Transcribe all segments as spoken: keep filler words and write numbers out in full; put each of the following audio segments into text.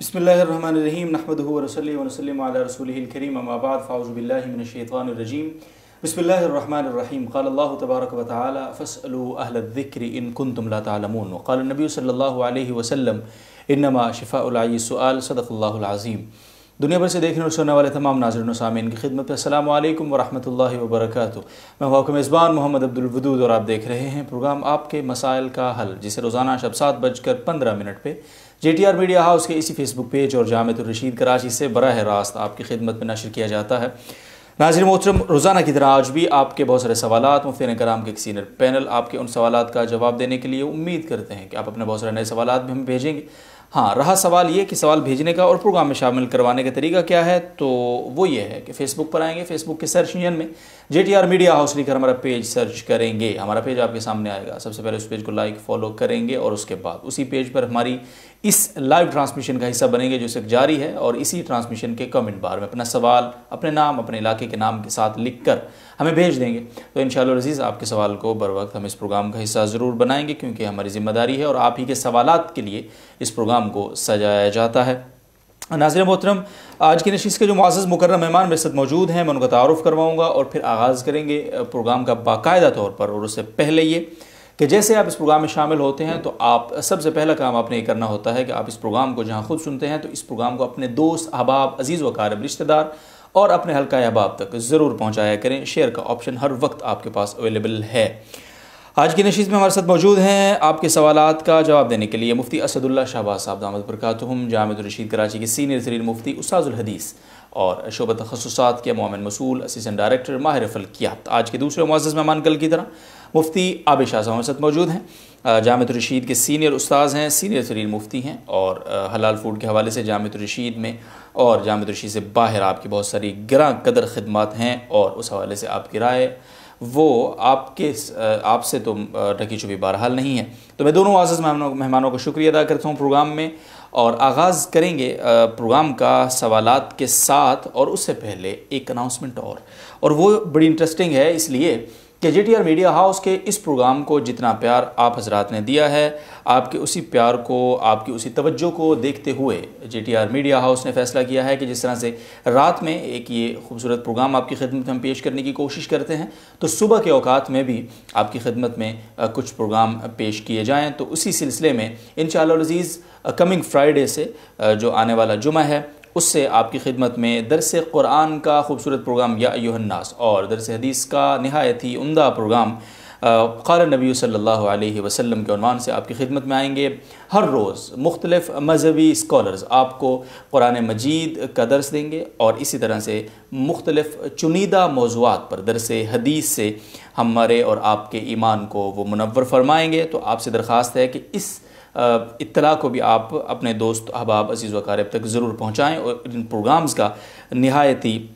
بسم اللہ الرحمن الرحیم نحمدہ ونصلی ونسلم علی رسولہ الکریم اما بعد فاعوذ باللہ من الشیطان الرجیم بسم اللہ الرحمن الرحیم قال اللہ تبارک و تعالی فاسألوا اہل الذکر ان کنتم لا تعلمون وقال النبی صلی اللہ علیہ وسلم انما شفاء العی السؤال صدق اللہ العظیم۔ دنیا بھر سے دیکھنے اور سننے والے تمام ناظرین و سامعین کی خدمت میں السلام علیکم ورحمۃ اللہ وبرکاتہ۔ میں ہوں آپ کا میزبان محمد عبدالودود اور آپ دیکھ رہے ہیں پروگرام آپ کے مسائل کا حل، جسے روزانہ شب سات بج کر پندرہ منٹ پہ J T R media house کے اسی فیس بک پیج اور جامعۃ الرشید کراچی سے براہ راست آپ کی خدمت میں نشر کیا جاتا ہے۔ ناظرین محترم، روزانہ کی طرح آج بھی آپ کے بہت سارے سوالات مفتیان کرام کے ایک سینئر پینل آپ کے ان سوالات کا جواب دینے کے لیے امید کرتے ہیں کہ آپ اپنے بہت سارے نئے سوالات بھی ہمیں بھیجیں گے۔ ہاں، رہا سوال یہ کہ سوال بھیجنے کا اور پروگرام میں شامل کروانے کا طریقہ کیا ہے، تو وہ یہ ہے کہ فیس بک پر آئیں گے، فیس بک کے سرچ انجن میں J T R media house لکھ کر ہمارا پیج سرچ کریں گے، ہمارا پیج آپ کے سامنے آئے گا۔ سب سے پہلے اس پیج کو لائک فالو کریں گے اور اس کے بعد اسی پیج پر ہماری اس لائیو ٹرانسمیشن کا حصہ بنیں گے جو صرف جاری ہے، اور اسی ٹرانسمیشن کے کمنٹ بار میں اپنا سوال اپنے نام اپنے علاقے کے نام کے ساتھ لکھ کر ہمیں بھیج دیں گے، تو انشاءاللہ العزیز آپ کے سوال کو بر وقت ہم اس پروگرام کا حصہ ضرور بنائیں گے، کیونکہ ہماری ذمہ داری ہے اور آپ ہی کے سوالات کے لیے اس پروگرام کو سجایا جاتا ہے۔ ناظرین محترم، آج کی نشست کے جو معزز مکرم مہمان میرے ساتھ موجود ہیں، میں ان کا تعارف کرواؤں گا اور پھر آغاز کریں گے پروگرام کا باقاعدہ طور پر۔ اور اس سے پہلے یہ کہ جیسے آپ اس پروگرام میں شامل ہوتے ہیں تو آپ سب سے پہلا کام آپ نے یہ کرنا ہوتا ہے کہ آپ اس پروگرام کو جہاں خود سنتے ہیں تو اس پروگرام کو اپنے دوست احباب عزیز و اقارب رشتہ دار اور اپنے حلقہ احباب تک ضرور پہنچایا کریں۔ شیئر کا آپشن ہر وقت آپ کے پاس اویلیبل ہے۔ آج کی نشست میں ہمارے ساتھ موجود ہیں آپ کے سوالات کا جواب دینے کے لیے مفتی اسد اللہ شہباز صاحب دامت برکاتہم، جامعۃ الرشید کراچی کے سینئر ترین مفتی، استاذ الحدیث اور شعبہ تخصصات کے معاون مسئول، اسسٹنٹ ڈائریکٹر، ماہر فلکیات۔ آج کے دوسرے معزز مہمان کل کی طرح مفتی عابد شاہ صاحب ہمارے ساتھ موجود ہیں، جامعۃ الرشید کے سینئر استاذ ہیں، سینئر ترین مفتی ہیں، اور حلال فوڈ کے حوالے سے جامعۃ الرشید میں اور جامعۃ الرشید سے باہر آپ کی بہت ساری گراں قدر خدمات ہیں، اور اس حوالے سے آپ کی رائے وہ آپ کے آپ سے تو ڈھکی چھپی بہرحال نہیں ہے۔ تو میں دونوں معزز مہمانوں کا شکریہ ادا کرتا ہوں پروگرام میں، اور آغاز کریں گے پروگرام کا سوالات کے ساتھ، اور اس سے پہلے ایک اناؤنسمنٹ اور اور وہ بڑی انٹرسٹنگ ہے، اس لیے کہ J T R media house کے اس پروگرام کو جتنا پیار آپ حضرات نے دیا ہے، آپ کے اسی پیار کو، آپ کی اسی توجہ کو دیکھتے ہوئے J T R media house نے فیصلہ کیا ہے کہ جس طرح سے رات میں ایک یہ خوبصورت پروگرام آپ کی خدمت میں ہم پیش کرنے کی کوشش کرتے ہیں، تو صبح کے اوقات میں بھی آپ کی خدمت میں کچھ پروگرام پیش کیے جائیں۔ تو اسی سلسلے میں انشاءاللہ العزیز کمنگ فرائیڈے سے جو آنے والا جمعہ ہے، اس سے آپ کی خدمت میں درس قرآن کا خوبصورت پروگرام یا ایھا الناس اور درس حدیث کا نہایت ہی عمدہ پروگرام قال النبی صلی اللہ علیہ وسلم کے عنوان سے آپ کی خدمت میں آئیں گے۔ ہر روز مختلف مذہبی اسکالرز آپ کو قرآن مجید کا درس دیں گے، اور اسی طرح سے مختلف چنیدہ موضوعات پر درس حدیث سے ہمارے اور آپ کے ایمان کو وہ منور فرمائیں گے۔ تو آپ سے درخواست ہے کہ اس اطلاع کو بھی آپ اپنے دوست احباب عزیز و اقارب تک ضرور پہنچائیں، اور ان پروگرامز کا نہایت ہی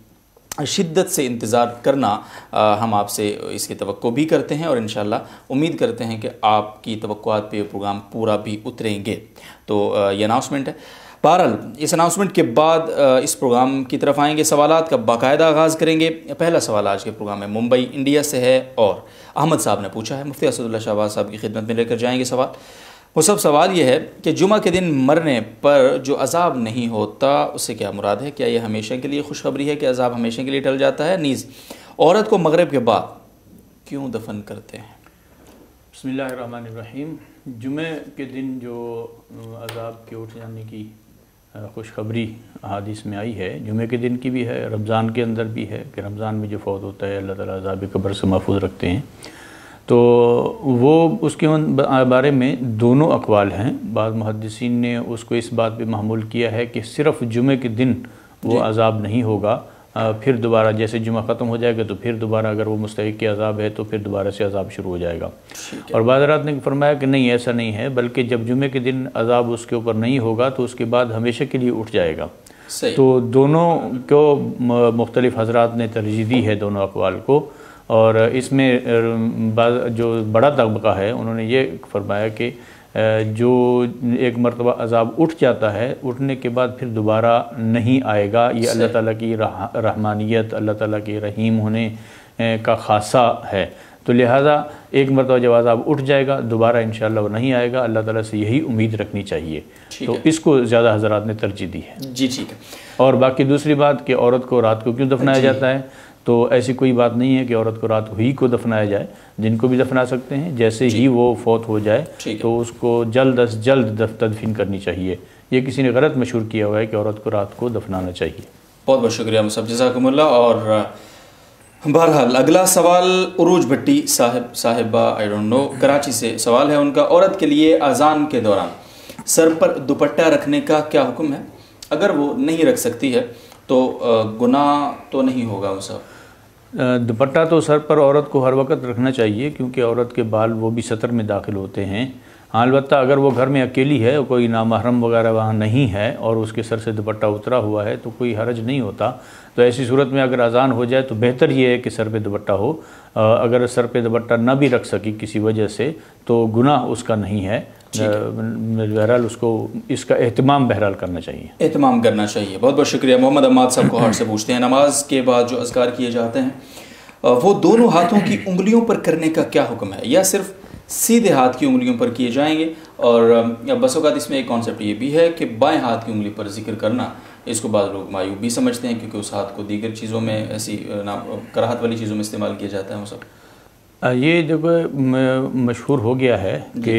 شدت سے انتظار کرنا ہم آپ سے اس کی توقع بھی کرتے ہیں، اور انشاءاللہ امید کرتے ہیں کہ آپ کی توقعات پہ یہ پروگرام پورا بھی اتریں گے۔ تو یہ اناؤنسمنٹ ہے۔ بہرحال اس اناؤنسمنٹ کے بعد اس پروگرام کی طرف آئیں گے، سوالات کا باقاعدہ آغاز کریں گے۔ پہلا سوال آج کے پروگرام میں ممبئی انڈیا سے ہے، اور احمد صاحب نے پوچھا ہے، مفتی اسد اللہ شہباز صاحب کی خدمت میں لے کر جائیں گے سوال۔ وہ سب سوال یہ ہے کہ جمعہ کے دن مرنے پر جو عذاب نہیں ہوتا اس سے کیا مراد ہے؟ کیا یہ ہمیشہ کے لیے خوشخبری ہے کہ عذاب ہمیشہ کے لیے ٹل جاتا ہے؟ نیز عورت کو مغرب کے بعد کیوں دفن کرتے ہیں؟ بسم اللہ الرحمن الرحیم۔ جمعہ کے دن جو عذاب کے اٹھ جانے کی خوشخبری احادیث میں آئی ہے، جمعہ کے دن کی بھی ہے، رمضان کے اندر بھی ہے کہ رمضان میں جو فوت ہوتا ہے اللہ تعالیٰ عذاب قبر سے محفوظ رکھتے ہیں، تو وہ اس کے بارے میں دونوں اقوال ہیں۔ بعض محدثین نے اس کو اس بات پہ محمول کیا ہے کہ صرف جمعے کے دن وہ عذاب نہیں ہوگا، پھر دوبارہ جیسے جمعہ ختم ہو جائے گا تو پھر دوبارہ اگر وہ مستحق کے عذاب ہے تو پھر دوبارہ سے عذاب شروع ہو جائے گا۔ اور بعض حضرات نے فرمایا کہ نہیں، ایسا نہیں ہے، بلکہ جب جمعے کے دن عذاب اس کے اوپر نہیں ہوگا تو اس کے بعد ہمیشہ کے لیے اٹھ جائے گا۔ تو دونوں کو مختلف حضرات نے ترجیح دی ہے دونوں اقوال کو، اور اس میں جو بڑا طبقہ ہے انہوں نے یہ فرمایا کہ جو ایک مرتبہ عذاب اٹھ جاتا ہے، اٹھنے کے بعد پھر دوبارہ نہیں آئے گا، یہ اللہ تعالیٰ کی رحمانیت، اللہ تعالیٰ کی رحیم ہونے کا خاصہ ہے۔ تو لہٰذا ایک مرتبہ جب عذاب اٹھ جائے گا دوبارہ انشاءاللہ وہ نہیں آئے گا. اللہ تعالیٰ سے یہی امید رکھنی چاہیے. تو اس کو زیادہ حضرات نے ترجیح دی ہے. جی ٹھیک ہے. اور باقی دوسری بات کہ عورت کو رات کو کیوں دفنایا جاتا ہے، تو ایسی کوئی بات نہیں ہے کہ عورت کو رات ہی کو دفنایا جائے. جن کو بھی دفنا سکتے ہیں، جیسے ہی وہ فوت ہو جائے تو اس کو جلد از جلد تدفین کرنی چاہیے. یہ کسی نے غلط مشہور کیا ہوا ہے کہ عورت کو رات کو دفنانا چاہیے. بہت بہت شکریہ مصعب، جزاکم اللہ. اور بہرحال اگلا سوال عروج بھٹی صاحب صاحبہ آئی ڈونٹ نو کراچی سے سوال ہے ان کا. عورت کے لیے اذان کے دوران سر پر دوپٹہ رکھنے کا کیا حکم ہے؟ اگر وہ نہیں رکھ سکتی ہے تو گناہ تو نہیں ہوگا مصعب؟ دوپٹہ تو سر پر عورت کو ہر وقت رکھنا چاہیے، کیونکہ عورت کے بال وہ بھی سطر میں داخل ہوتے ہیں. ہاں البتہ اگر وہ گھر میں اکیلی ہے، کوئی نامحرم وغیرہ وہاں نہیں ہے اور اس کے سر سے دوپٹہ اترا ہوا ہے تو کوئی حرج نہیں ہوتا. تو ایسی صورت میں اگر اذان ہو جائے تو بہتر یہ ہے کہ سر پہ دوپٹہ ہو. اگر سر پہ دوپٹہ نہ بھی رکھ سکی کسی وجہ سے تو گناہ اس کا نہیں ہے. بہرحال اس کو اس کا اہتمام بہرحال کرنا چاہیے اہتمام کرنا چاہیے. بہت بہت شکریہ. محمد عماد صاحب کو ہاتھ سے پوچھتے ہیں، نماز کے بعد جو اذکار کیے جاتے ہیں وہ دونوں ہاتھوں کی انگلیوں پر کرنے کا کیا حکم ہے، یا صرف سیدھے ہاتھ کی انگلیوں پر کیے جائیں گے؟ اور بس اوقات اس میں ایک کانسیپٹ یہ بھی ہے کہ بائیں ہاتھ کی انگلی پر ذکر کرنا، اس کو بعض لوگ مایوب بھی سمجھتے ہیں کیونکہ اس ہاتھ کو دیگر چیزوں میں ایسی کراہت والی چیزوں میں استعمال کیا جاتا ہے. وہ سب یہ دیکھو مشہور ہو گیا ہے کہ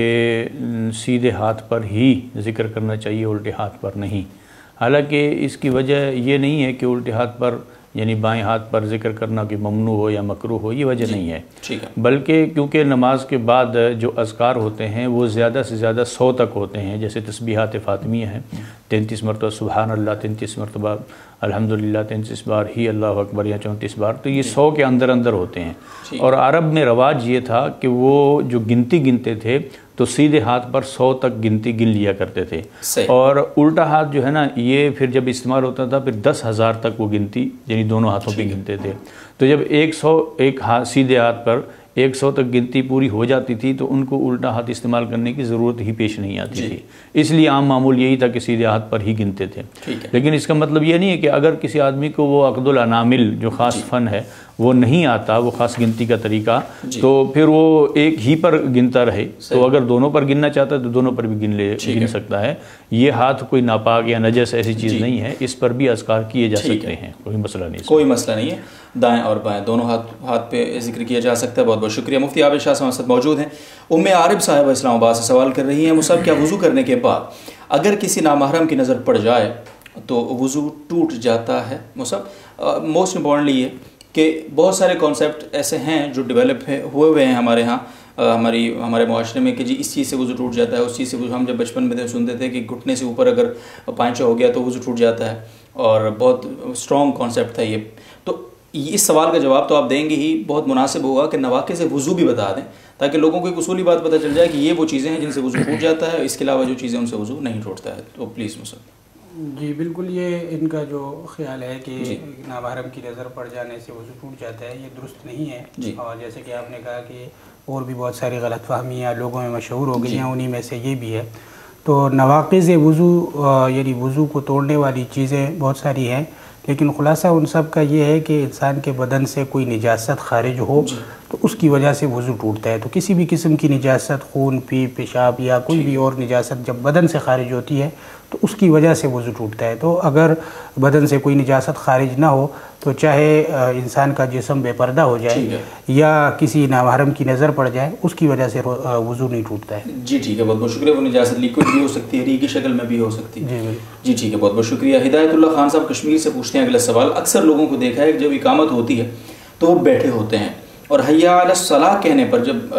سیدھے ہاتھ پر ہی ذکر کرنا چاہیے، الٹے ہاتھ پر نہیں. حالانکہ اس کی وجہ یہ نہیں ہے کہ الٹے ہاتھ پر یعنی بائیں ہاتھ پر ذکر کرنا کہ ممنوع ہو یا مکروہ ہو، یہ وجہ نہیں ہے. بلکہ کیونکہ نماز کے بعد جو اذکار ہوتے ہیں وہ زیادہ سے زیادہ سو تک ہوتے ہیں. جیسے تسبیحات فاطمیہ ہیں، تینتیس مرتبہ سبحان اللہ، تینتیس مرتبہ الحمدللہ، تینتیس بار ہی اللہ اکبر یا چونتیس بار، تو یہ سو کے اندر اندر ہوتے ہیں. اور عرب میں رواج یہ تھا کہ وہ جو گنتی گنتے تھے تو سیدھے ہاتھ پر سو تک گنتی گن لیا کرتے تھے. اور الٹا ہاتھ جو ہے نا یہ پھر جب استعمال ہوتا تھا پھر دس ہزار تک وہ گنتی یعنی دونوں ہاتھوں پہ گنتے تھے. تو جب ایک سو ایک ہاتھ سیدھے ہاتھ پر ایک سو تک گنتی پوری ہو جاتی تھی تو ان کو الٹا ہاتھ استعمال کرنے کی ضرورت ہی پیش نہیں آتی تھی. اس لیے عام معمول یہی تھا کہ سیدھے ہاتھ پر ہی گنتے تھے. لیکن اس کا مطلب یہ نہیں ہے کہ اگر کسی آدمی کو وہ عقد الانامل جو خاص فن ہے وہ نہیں آتا، وہ خاص گنتی کا طریقہ، تو پھر وہ ایک ہی پر گنتا رہے. تو اگر دونوں پر گننا چاہتا ہے تو دونوں پر بھی گن لے گن سکتا ہے. یہ ہاتھ کوئی ناپاک یا نجس ایسی چیز نہیں ہے، اس پر بھی اذکار کیے جا سکتے ہیں، کوئی مسئلہ نہیں. کوئی مسئلہ نہیں ہے، دائیں اور بائیں دونوں ہاتھ ہاتھ پہ ذکر کیا جا سکتا ہے. بہت بہت شکریہ. مفتی عابد شاہ صاحب موجود ہیں. ام عارب صاحبہ اسلام آباد سے سوال کر رہی ہیں، مصعب کیا وضو کرنے کے بعد اگر کسی نامحرم کی نظر پڑ جائے تو وضو ٹوٹ جاتا ہے؟ مصعب موسٹ امپورٹنٹلی یہ کہ بہت سارے کانسیپٹ ایسے ہیں جو ڈیولپ ہوئے ہوئے ہیں ہمارے ہاں ہماری ہمارے معاشرے میں کہ جی اس چیز سے وضو ٹوٹ جاتا ہے، اس چیز سے وضو. ہم جب بچپن میں سنتے تھے کہ گھٹنے سے اوپر اگر پائنچا ہو گیا تو وضو ٹوٹ جاتا ہے، اور بہت اسٹرانگ کانسیپٹ تھا یہ. تو اس سوال کا جواب تو آپ دیں گے ہی، بہت مناسب ہوگا کہ نواقض سے وضو بھی بتا دیں تاکہ لوگوں کو ایک اصولی بات پتہ چل جائے کہ یہ وہ چیزیں ہیں جن سے وضو ٹوٹ جاتا ہے، اس کے علاوہ جو چیزیں ان سے وضو نہیں ٹوٹتا ہے. تو پلیز مصعب. جی بالکل، یہ ان کا جو خیال ہے کہ نامحرم کی نظر پڑ جانے سے وضو ٹوٹ جاتا ہے، یہ درست نہیں ہے. اور جیسے کہ آپ نے کہا کہ اور بھی بہت ساری غلط فہمیاں لوگوں میں مشہور ہو گئی ہیں، انہی میں سے یہ بھی ہے. تو نواقض وضو یعنی وضو کو توڑنے والی چیزیں بہت ساری ہیں، لیکن خلاصہ ان سب کا یہ ہے کہ انسان کے بدن سے کوئی نجاست خارج ہو تو اس کی وجہ سے وضو ٹوٹتا ہے. تو کسی بھی قسم کی نجاست، خون، پی، پیشاب یا کوئی بھی اور نجاست جب بدن سے خارج ہوتی ہے تو اس کی وجہ سے وضو ٹوٹتا ہے. تو اگر بدن سے کوئی نجاست خارج نہ ہو تو چاہے انسان کا جسم بے پردہ ہو جائے یا کسی نامحرم کی نظر پڑ جائے، اس کی وجہ سے وضو نہیں ٹوٹتا ہے. جی ٹھیک ہے، بہت بہت شکریہ. وہ نجاست لیکوڈ بھی ہو سکتی ہے، ری کی شکل میں بھی ہو سکتی ہے. جی جی ٹھیک ہے، بہت بہت شکریہ. ہدایت اللہ خان صاحب کشمیر سے پوچھتے ہیں اگلا سوال. اکثر لوگوں کو دیکھا ہے کہ جب اقامت ہوتی ہے تو وہ بیٹھے ہوتے ہیں، اور حی علی الصلاۃ کہنے پر جب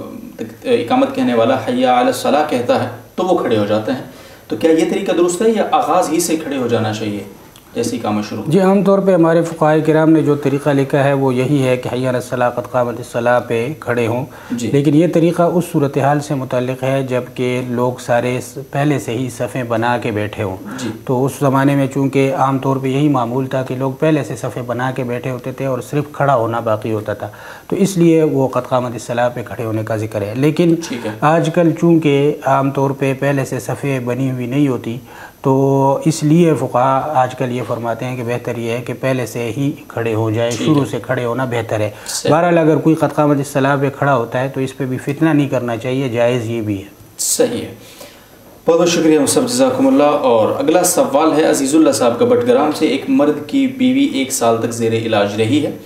اقامت کہنے والا حی علی الصلاۃ کہتا ہے تو وہ کھڑے ہو جاتے ہیں. تو کیا یہ طریقہ درست ہے یا آغاز ہی سے کھڑے ہو جانا چاہیے جیسے اقامت شروع؟ جی عام طور پہ ہمارے فقہائے کرام نے جو طریقہ لکھا ہے وہ یہی ہے کہ حی علی الصلاۃ قد قامت الصلاۃ پہ کھڑے ہوں. لیکن یہ طریقہ اس صورتحال سے متعلق ہے جب کہ لوگ سارے پہلے سے ہی صفیں بنا کے بیٹھے ہوں. تو اس زمانے میں چونکہ عام طور پہ یہی معمول تھا کہ لوگ پہلے سے صفیں بنا کے بیٹھے ہوتے تھے اور صرف کھڑا ہونا باقی ہوتا تھا، تو اس لیے وہ قد قامت الصلاۃ پہ کھڑے ہونے کا ذکر ہے. لیکن آج کل چونکہ عام طور پہ پہلے سے صفیں بنی ہوئی نہیں ہوتی تو اس لیے فقہا آج کل یہ فرماتے ہیں کہ بہتر یہ ہے کہ پہلے سے ہی کھڑے ہو جائے، شروع سے کھڑے ہونا بہتر ہے۔ بہرحال اگر کوئی قد قامت الصلاۃ پہ کھڑا ہوتا ہے تو اس پہ بھی فتنہ نہیں کرنا چاہیے، جائز یہ بھی ہے۔ صحیح ہے، بہت بہت شکریہ مصعب، جزاکم اللہ۔ اور اگلا سوال ہے عزیز اللہ صاحب کا بٹگرام سے۔ ایک مرد کی بیوی ایک سال تک زیر علاج رہی ہے،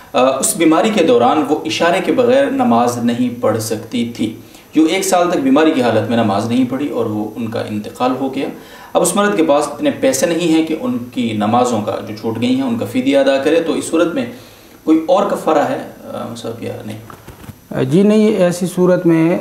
اس بیماری کے دوران وہ اشارے کے بغیر نماز نہیں پڑھ سکتی تھی، جو ایک سال تک بیماری کی حالت میں نماز نہیں پڑھی اور وہ ان کا انتقال ہو گیا۔ اب اس مرد کے پاس اتنے پیسے نہیں ہیں کہ ان کی نمازوں کا جو چھوٹ گئی ہیں ان کا فدیہ ادا کرے، تو اس صورت میں کوئی اور کفارہ ہے مصعب یا نہیں؟ جی نہیں، ایسی صورت میں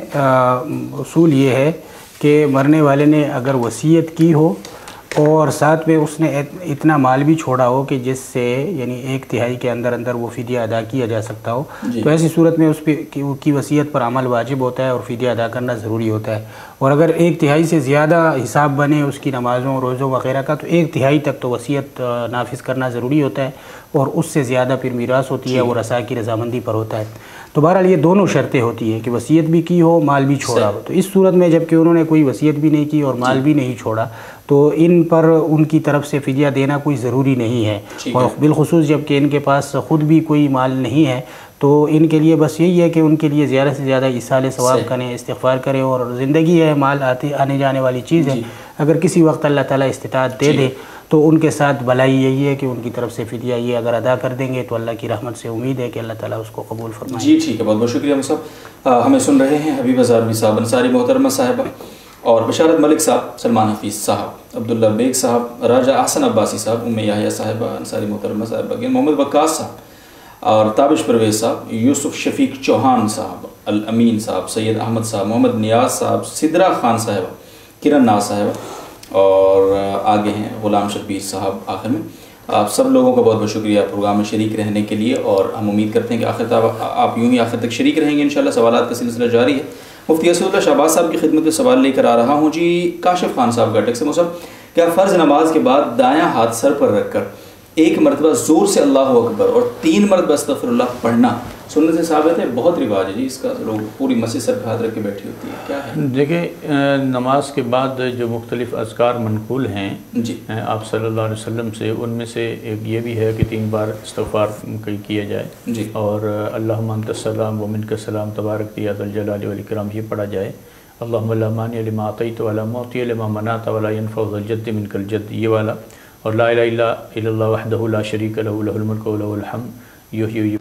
اصول یہ ہے کہ مرنے والے نے اگر وصیت کی ہو اور ساتھ میں اس نے اتنا مال بھی چھوڑا ہو کہ جس سے یعنی ایک تہائی کے اندر اندر وہ فدیہ ادا کیا جا سکتا ہو، تو ایسی صورت میں اس پہ کی وصیت پر عمل واجب ہوتا ہے اور فدیہ ادا کرنا ضروری ہوتا ہے۔ اور اگر ایک تہائی سے زیادہ حساب بنے اس کی نمازوں روزوں وغیرہ کا تو ایک تہائی تک تو وصیت نافذ کرنا ضروری ہوتا ہے، اور اس سے زیادہ پھر میراث ہوتی ہے، وہ رثا کی رضامندی پر ہوتا ہے۔ تو بہرحال یہ دونوں شرطیں ہوتی ہیں کہ وصیت بھی کی ہو، مال بھی چھوڑا ہو۔ تو اس صورت میں جب کہ انہوں نے کوئی وصیت بھی نہیں کی اور مال بھی نہیں چھوڑا تو ان پر ان کی طرف سے فدیہ دینا کوئی ضروری نہیں ہے، اور بالخصوص جب کہ ان کے پاس خود بھی کوئی مال نہیں ہے تو ان کے لیے بس یہی ہے کہ ان کے لیے زیادہ سے زیادہ ایصال ثواب کریں، استغفار کریں، اور زندگی ہے، مال آتے آنے جانے والی چیز ہے، اگر کسی وقت اللہ تعالیٰ استطاعت دے دے تو ان کے ساتھ بھلائی یہی ہے کہ ان کی طرف سے فدیہ یہ اگر ادا کر دیں گے تو اللہ کی رحمت سے امید ہے کہ اللہ تعالیٰ اس کو قبول فرمائے۔ جی ٹھیک ہے، بہت بہت شکریہ مصعب۔ ہمیں سن رہے ہیں حبیبہ زاروی صاحب، انصاری محترمہ صاحبہ، اور بشارت ملک صاحب، سلمان حفیظ صاحب، عبداللہ بیگ صاحب، راجہ احسن عباسی صاحب، ام یحییٰ صاحبہ، انصاری محترمہ صاحبہ، محمد وقاص صاحب اور تابش پرویز صاحب، یوسف شفیق چوہان صاحب، الامین صاحب، سید احمد صاحب، محمد نیاز صاحب، سدرا خان صاحبہ، کرن ناز صاحبہ، اور آگے ہیں غلام شبیر صاحب آخر میں۔ آپ سب لوگوں کا بہت بہت شکریہ پروگرام میں شریک رہنے کے لیے، اور ہم امید کرتے ہیں کہ آخر تک آپ یوں ہی آخر تک شریک رہیں گے انشاءاللہ۔ سوالات کا سلسلہ جاری ہے۔ مفتی اسد اللہ شہباز صاحب کی خدمت میں سوال لے کر آ رہا ہوں۔ جی کاشف خان صاحب گٹک سے، مصعب کیا فرض نماز کے بعد دایاں ہاتھ سر پر رکھ کر ایک مرتبہ زور سے اللہ اکبر اور تین مرتبہ استغفر اللہ پڑھنا سنت سے ثابت ہے؟ بہت رواج ہے جی اس کا، لوگ پوری مسجد سر پہ ہاتھ رکھ کے بیٹھی ہوتی ہے، کیا ہے؟ دیکھیں نماز کے بعد جو مختلف اذکار منقول ہیں جی آپ صلی اللہ علیہ وسلم سے، ان میں سے ایک یہ بھی ہے کہ تین بار استغفار کیا جائے، جی اور اللہم انت السلام و منک السلام تبارک یا ذا الجلال والاکرام یہ پڑھا جائے، اللہم لا مانع لما اعطیت ولا معطی لما منعت ولا ينفع ذا الجد منک الجد یہ والا، اور لا الہ الا اللہ وحدہ لا شریک لہ لہ الملک ولہ الحمد یحیی ویمیت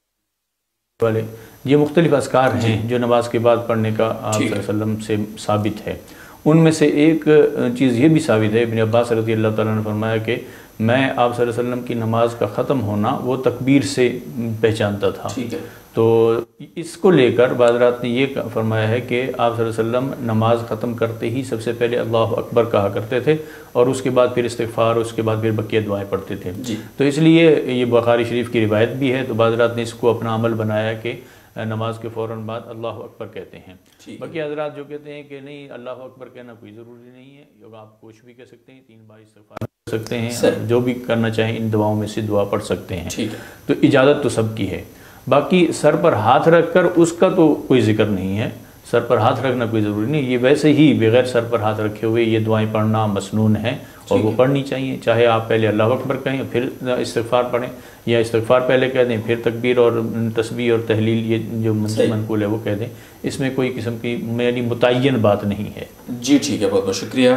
والے، یہ مختلف اذکار ہیں جو نماز کے بعد پڑھنے کا آپ صلی اللہ علیہ وسلم سے ثابت ہے۔ ان میں سے ایک چیز یہ بھی ثابت ہے، ابن عباس رضی اللہ تعالیٰ نے فرمایا کہ میں آپ صلی اللہ علیہ وسلم کی نماز کا ختم ہونا وہ تکبیر سے پہچانتا تھا، تو اس کو لے کر بعض رات نے یہ فرمایا ہے کہ آپ صلی اللہ علیہ وسلم نماز ختم کرتے ہی سب سے پہلے اللہ اکبر کہا کرتے تھے، اور اس کے بعد پھر استغفار، اس کے بعد پھر بقیہ دعائیں پڑھتے تھے۔ تو اس لیے یہ بخاری شریف کی روایت بھی ہے، تو بعض رات نے اس کو اپنا عمل بنایا کہ نماز کے فوراً بعد اللہ اکبر کہتے ہیں۔ باقی حضرات جو کہتے ہیں کہ نہیں اللہ اکبر کہنا کوئی ضروری نہیں ہے، آپ کچھ بھی کہہ سکتے ہیں، تین بار استغفار کر سکتے ہیں، جو بھی کرنا چاہیں ان دعاؤں میں سے دعا پڑھ سکتے ہیں، تو اجازت تو سب کی ہے۔ باقی سر پر ہاتھ رکھ کر اس کا تو کوئی ذکر نہیں ہے، سر پر ہاتھ رکھنا کوئی ضروری نہیں، یہ ویسے ہی بغیر سر پر ہاتھ رکھے ہوئے یہ دعائیں پڑھنا مسنون ہے اور وہ پڑھنی چاہیے، چاہے آپ پہلے اللہ اکبر کہیں پھر استغفار پڑھیں، یا استغفار پہلے کہہ دیں پھر تکبیر اور تسبیح اور تحلیل یہ جو منقول ہے وہ کہہ دیں، اس میں کوئی قسم کی میری متعین بات نہیں ہے۔ جی ٹھیک ہے، بہت بہت شکریہ۔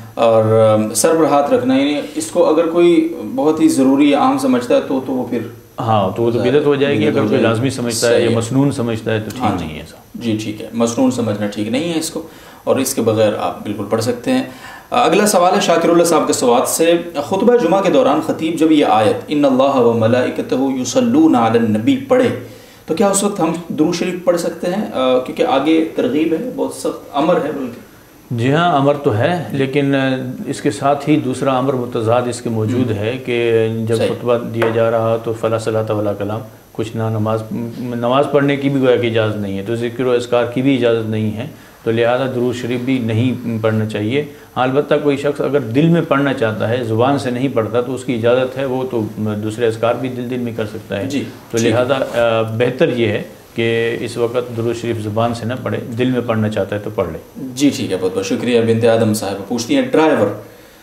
اور سر پر ہاتھ رکھنا یعنی اس کو اگر کوئی بہت ہی ضروری عام سمجھتا ہے تو تو وہ پھر ہاں تو وہ تو بدعت ہو جائے گی، اگر کوئی لازمی سمجھتا ہے یا مسنون سمجھتا ہے تو ٹھیک نہیں ہے ایسا۔ جی ٹھیک ہے، مسنون سمجھنا ٹھیک نہیں ہے اس کو، اور اس کے بغیر آپ بالکل پڑھ سکتے ہیں۔ اگلا سوال ہے شاکر اللہ صاحب کے سوات سے، خطبہ جمعہ کے دوران خطیب جب یہ آیت ان اللہ و ملائکتہ یصلون علی النبی پڑھے تو کیا اس وقت ہم درود شریف پڑھ سکتے ہیں؟ کیونکہ آگے ترغیب ہے، بہت سخت امر ہے بلکہ۔ جی ہاں امر تو ہے، لیکن اس کے ساتھ ہی دوسرا امر متضاد اس کے موجود ہے کہ جب خطبہ دیا جا رہا تو فلا صلاۃ ولا کلام، کچھ نہ نماز نماز پڑھنے کی بھی گویا کہ اجازت نہیں ہے، تو ذکر و اذکار کی بھی اجازت نہیں ہے، تو لہذا درود شریف بھی نہیں پڑھنا چاہیے۔ ہاں البتہ کوئی شخص اگر دل میں پڑھنا چاہتا ہے، زبان سے نہیں پڑھتا، تو اس کی اجازت ہے، وہ تو دوسرے اذکار بھی دل دل میں کر سکتا ہے، تو لہذا بہتر یہ ہے کہ اس وقت درود شریف زبان سے نہ پڑھے، دل میں پڑھنا چاہتا ہے تو پڑھ لے۔ جی ٹھیک ہے، بہت بہت شکریہ۔ بنت آدم صاحب پوچھتی ہیں ڈرائیور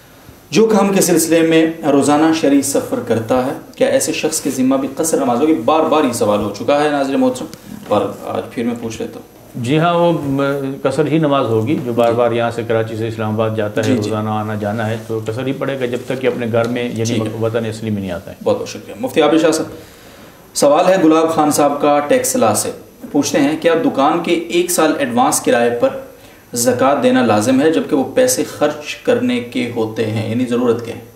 جو کام کے سلسلے میں روزانہ شرعی سفر کرتا ہے، کیا ایسے شخص کے ذمہ بھی قصر نماز ہوگی؟ بار بار یہ سوال ہو چکا ہے ناظرین محترم، پر آج پھر میں پوچھ لیتا ہوں۔ جی ہاں، وہ قصر ہی نماز ہوگی، جو بار بار یہاں سے کراچی سے اسلام آباد جاتا ہے، روزانہ آنا جانا ہے تو قصر ہی پڑے گا جب تک کہ اپنے گھر میں یعنی وطن اصلی میں نہیں آتا ہے۔ بہت بہت شکریہ مفتی عابد شاہ صاحب۔ سوال ہے گلاب خان صاحب کا ٹیکسلا سے، پوچھتے ہیں کیا دکان کے ایک سال ایڈوانس کرائے پر زکوٰۃ دینا لازم ہے جبکہ وہ پیسے خرچ کرنے کے ہوتے ہیں، یعنی ضرورت کے ہیں؟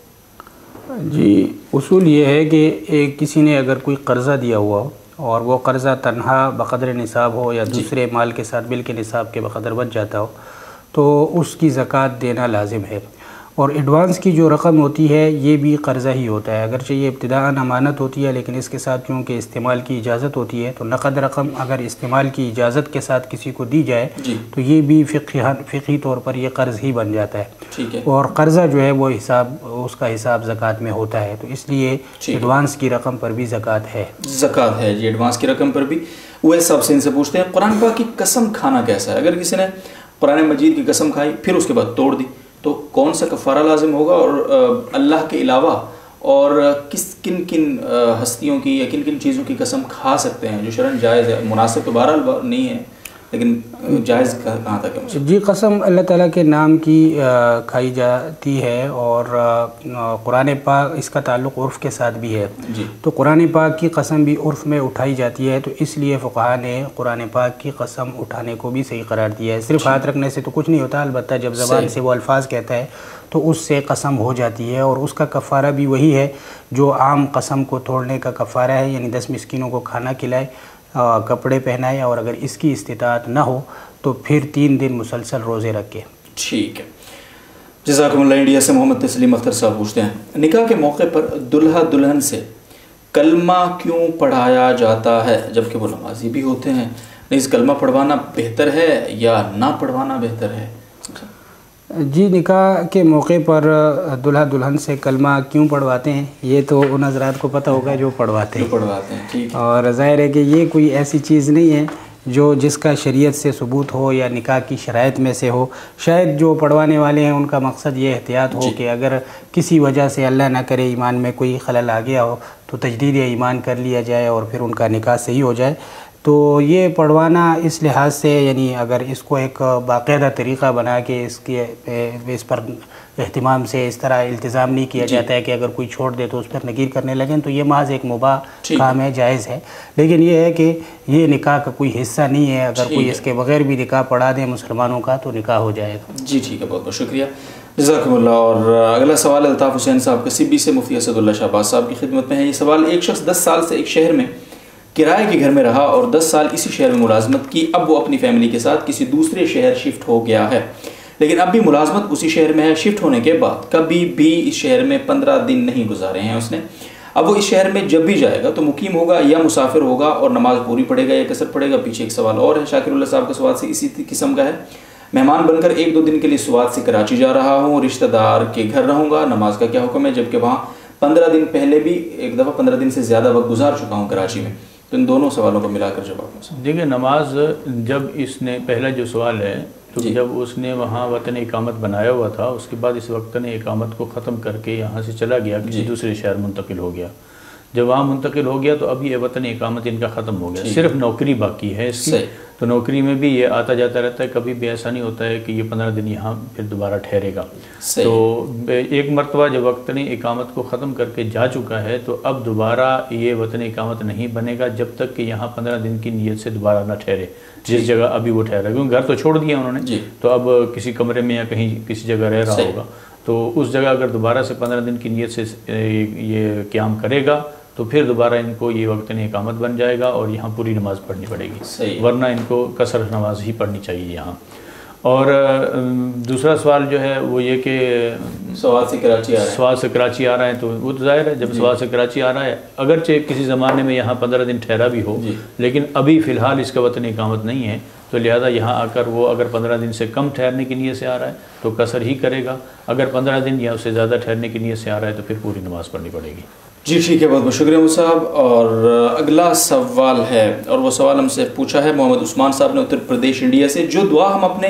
جی اصول یہ ہے کہ ایک کسی نے اگر کوئی قرضہ دیا ہوا ہو اور وہ قرضہ تنہا بقدر نصاب ہو یا دوسرے مال کے ساتھ بل کے نصاب کے بقدر بچ جاتا ہو تو اس کی زکوٰۃ دینا لازم ہے۔ اور ایڈوانس کی جو رقم ہوتی ہے یہ بھی قرضہ ہی ہوتا ہے، اگرچہ یہ ابتداءً امانت ہوتی ہے لیکن اس کے ساتھ چونکہ استعمال کی اجازت ہوتی ہے تو نقد رقم اگر استعمال کی اجازت کے ساتھ کسی کو دی جائے تو یہ بھی فقہی فقہی طور پر یہ قرض ہی بن جاتا ہے، اور قرضہ جو ہے وہ حساب اس کا حساب زکوٰۃ میں ہوتا ہے، تو اس لیے ایڈوانس کی رقم پر بھی زکوٰۃ ہے۔ زکوٰۃ ہے جی، ایڈوانس کی رقم پر بھی۔ وہ سب سے ان سے پوچھتے ہیں قرآن پاک کی قسم کھانا کیسا ہے؟ اگر کسی نے قرآن مجید کی قسم کھائی پھر اس کے بعد توڑ دی تو کون سا کفارہ لازم ہوگا، اور اللہ کے علاوہ اور کس کن کن ہستیوں کی یا کن کن چیزوں کی قسم کھا سکتے ہیں جو شرعاً جائز ہے؟ مناسب تو بہرحال نہیں ہے لیکن جائز کہاں تک ہے؟ جی قسم اللہ تعالیٰ کے نام کی کھائی جاتی ہے، اور قرآن پاک اس کا تعلق عرف کے ساتھ بھی ہے، تو قرآن پاک کی قسم بھی عرف میں اٹھائی جاتی ہے، تو اس لیے فقہا نے قرآن پاک کی قسم اٹھانے کو بھی صحیح قرار دیا ہے۔ صرف ہاتھ رکھنے سے تو کچھ نہیں ہوتا، البتہ جب زبان سے وہ الفاظ کہتا ہے تو اس سے قسم ہو جاتی ہے، اور اس کا کفارہ بھی وہی ہے جو عام قسم کو توڑنے کا کفارہ ہے، یعنی دس مسکینوں کو کھانا کھلائے، کپڑے پہنائے، اور اگر اس کی استطاعت نہ ہو تو پھر تین دن مسلسل روزے رکھے۔ ٹھیک ہے، جزاکم اللہ۔ انڈیا سے محمد تسلیم اختر صاحب پوچھتے ہیں نکاح کے موقع پر دلہا دلہن سے کلمہ کیوں پڑھایا جاتا ہے جبکہ وہ نمازی بھی ہوتے ہیں؟ نہیں، کلمہ پڑھوانا بہتر ہے یا نہ پڑھوانا بہتر ہے؟ جی نکاح کے موقع پر دلہا دلہن سے کلمہ کیوں پڑھواتے ہیں یہ تو ان حضرات کو پتہ ہوگا جو پڑھواتے ہیں پڑھواتے ہیں ٹھیک، اور ظاہر ہے کہ یہ کوئی ایسی چیز نہیں ہے جو جس کا شریعت سے ثبوت ہو یا نکاح کی شرائط میں سے ہو۔ شاید جو پڑھوانے والے ہیں ان کا مقصد یہ احتیاط ہو کہ اگر کسی وجہ سے اللہ نہ کرے ایمان میں کوئی خلل آ گیا ہو تو تجدید ایمان کر لیا جائے اور پھر ان کا نکاح صحیح ہو جائے۔ تو یہ پڑھوانا اس لحاظ سے، یعنی اگر اس کو ایک باقاعدہ طریقہ بنا کے اس کے اس پر اہتمام سے اس طرح التزام نہیں کیا جاتا ہے کہ اگر کوئی چھوڑ دے تو اس پر نکیر کرنے لگیں، تو یہ محض ایک مباح کام ہے، جائز ہے، لیکن یہ ہے کہ یہ نکاح کا کوئی حصہ نہیں ہے، اگر کوئی اس کے بغیر بھی نکاح پڑھا دے مسلمانوں کا تو نکاح ہو جائے گا۔ جی ٹھیک ہے، بہت بہت شکریہ، جزاکم اللہ۔ اور اگلا سوال الطاف حسین صاحب کا سبی سے مفتی اسد اللہ شہباز صاحب کی خدمت میں ہے۔ یہ سوال، ایک شخص دس سال سے ایک شہر میں کرائے کے گھر میں رہا اور دس سال اسی شہر میں ملازمت کی، اب وہ اپنی فیملی کے ساتھ کسی دوسرے شہر شفٹ ہو گیا ہے، لیکن اب بھی ملازمت اسی شہر میں ہے۔ شفٹ ہونے کے بعد کبھی بھی اس شہر میں پندرہ دن نہیں گزارے ہیں اس نے، اب وہ اس شہر میں جب بھی جائے گا تو مقیم ہوگا یا مسافر ہوگا اور نماز پوری پڑھے گا یا قصر پڑھے گا؟ پیچھے ایک سوال اور ہے شاکر اللہ صاحب کا سوال سے اسی قسم کا ہے، مہمان بن کر ایک دو دن کے لیے سوات سے کراچی جا رہا ہوں، رشتہ دار کے گھر رہوں گا، نماز کا کیا حکم ہے جبکہ وہاں پندرہ دن پہلے بھی ایک دفعہ پندرہ دن سے زیادہ وقت گزار چکا ہوں کراچی میں؟ تو ان دونوں سوالوں کو ملا کر جواب۔ دیکھیں، نماز جب اس نے پہلا جو سوال ہے تو جب اس نے وہاں وطن اقامت بنایا ہوا تھا اس کے بعد اس وطن اقامت کو ختم کر کے یہاں سے چلا گیا، کسی دوسرے شہر منتقل ہو گیا، جب وہاں منتقل ہو گیا تو اب یہ وطن اقامت ان کا ختم ہو گیا، صرف نوکری باقی ہے اس کی، تو نوکری میں بھی یہ آتا جاتا رہتا ہے، کبھی بھی ایسا نہیں ہوتا ہے کہ یہ پندرہ دن یہاں پھر دوبارہ ٹھہرے گا۔ تو ایک مرتبہ جب وطن اقامت کو ختم کر کے جا چکا ہے تو اب دوبارہ یہ وطن اقامت نہیں بنے گا جب تک کہ یہاں پندرہ دن کی نیت سے دوبارہ نہ ٹھہرے جس جگہ ابھی وہ ٹھہرا، کیونکہ گھر تو چھوڑ دیا انہوں نے، تو اب کسی کمرے میں یا کہیں کسی جگہ رہ رہا ہوگا، تو اس جگہ اگر دوبارہ سے پندرہ دن کی نیت سے یہ قیام کرے گا تو پھر دوبارہ ان کو یہ وقت اقامت بن جائے گا اور یہاں پوری نماز پڑھنی پڑے گی، ورنہ ان کو قصر نماز ہی پڑھنی چاہیے یہاں۔ اور دوسرا سوال جو ہے وہ یہ کہ سوات سے کراچی آ رہا ہے سوات سے کراچی آ رہا ہے تو وہ تو ظاہر ہے جب سوات سے کراچی آ رہا ہے اگرچہ کسی زمانے میں یہاں پندرہ دن ٹھہرا بھی ہو لیکن ابھی فی الحال اس کا وطن اقامت نہیں ہے، تو لہذا یہاں آ کر وہ اگر پندرہ دن سے کم ٹھہرنے کی نیت سے آ رہا ہے تو قصر ہی کرے گا، اگر پندرہ دن یا اس سے زیادہ ٹھہرنے کی نیت سے آ رہا ہے تو پھر پوری نماز پڑھنی پڑے گی۔ جی ٹھیک ہے، بہت بہت شکریہ صاحب۔ اور اگلا سوال ہے اور وہ سوال ہم سے پوچھا ہے محمد عثمان صاحب نے اتر پردیش انڈیا سے، جو دعا ہم اپنے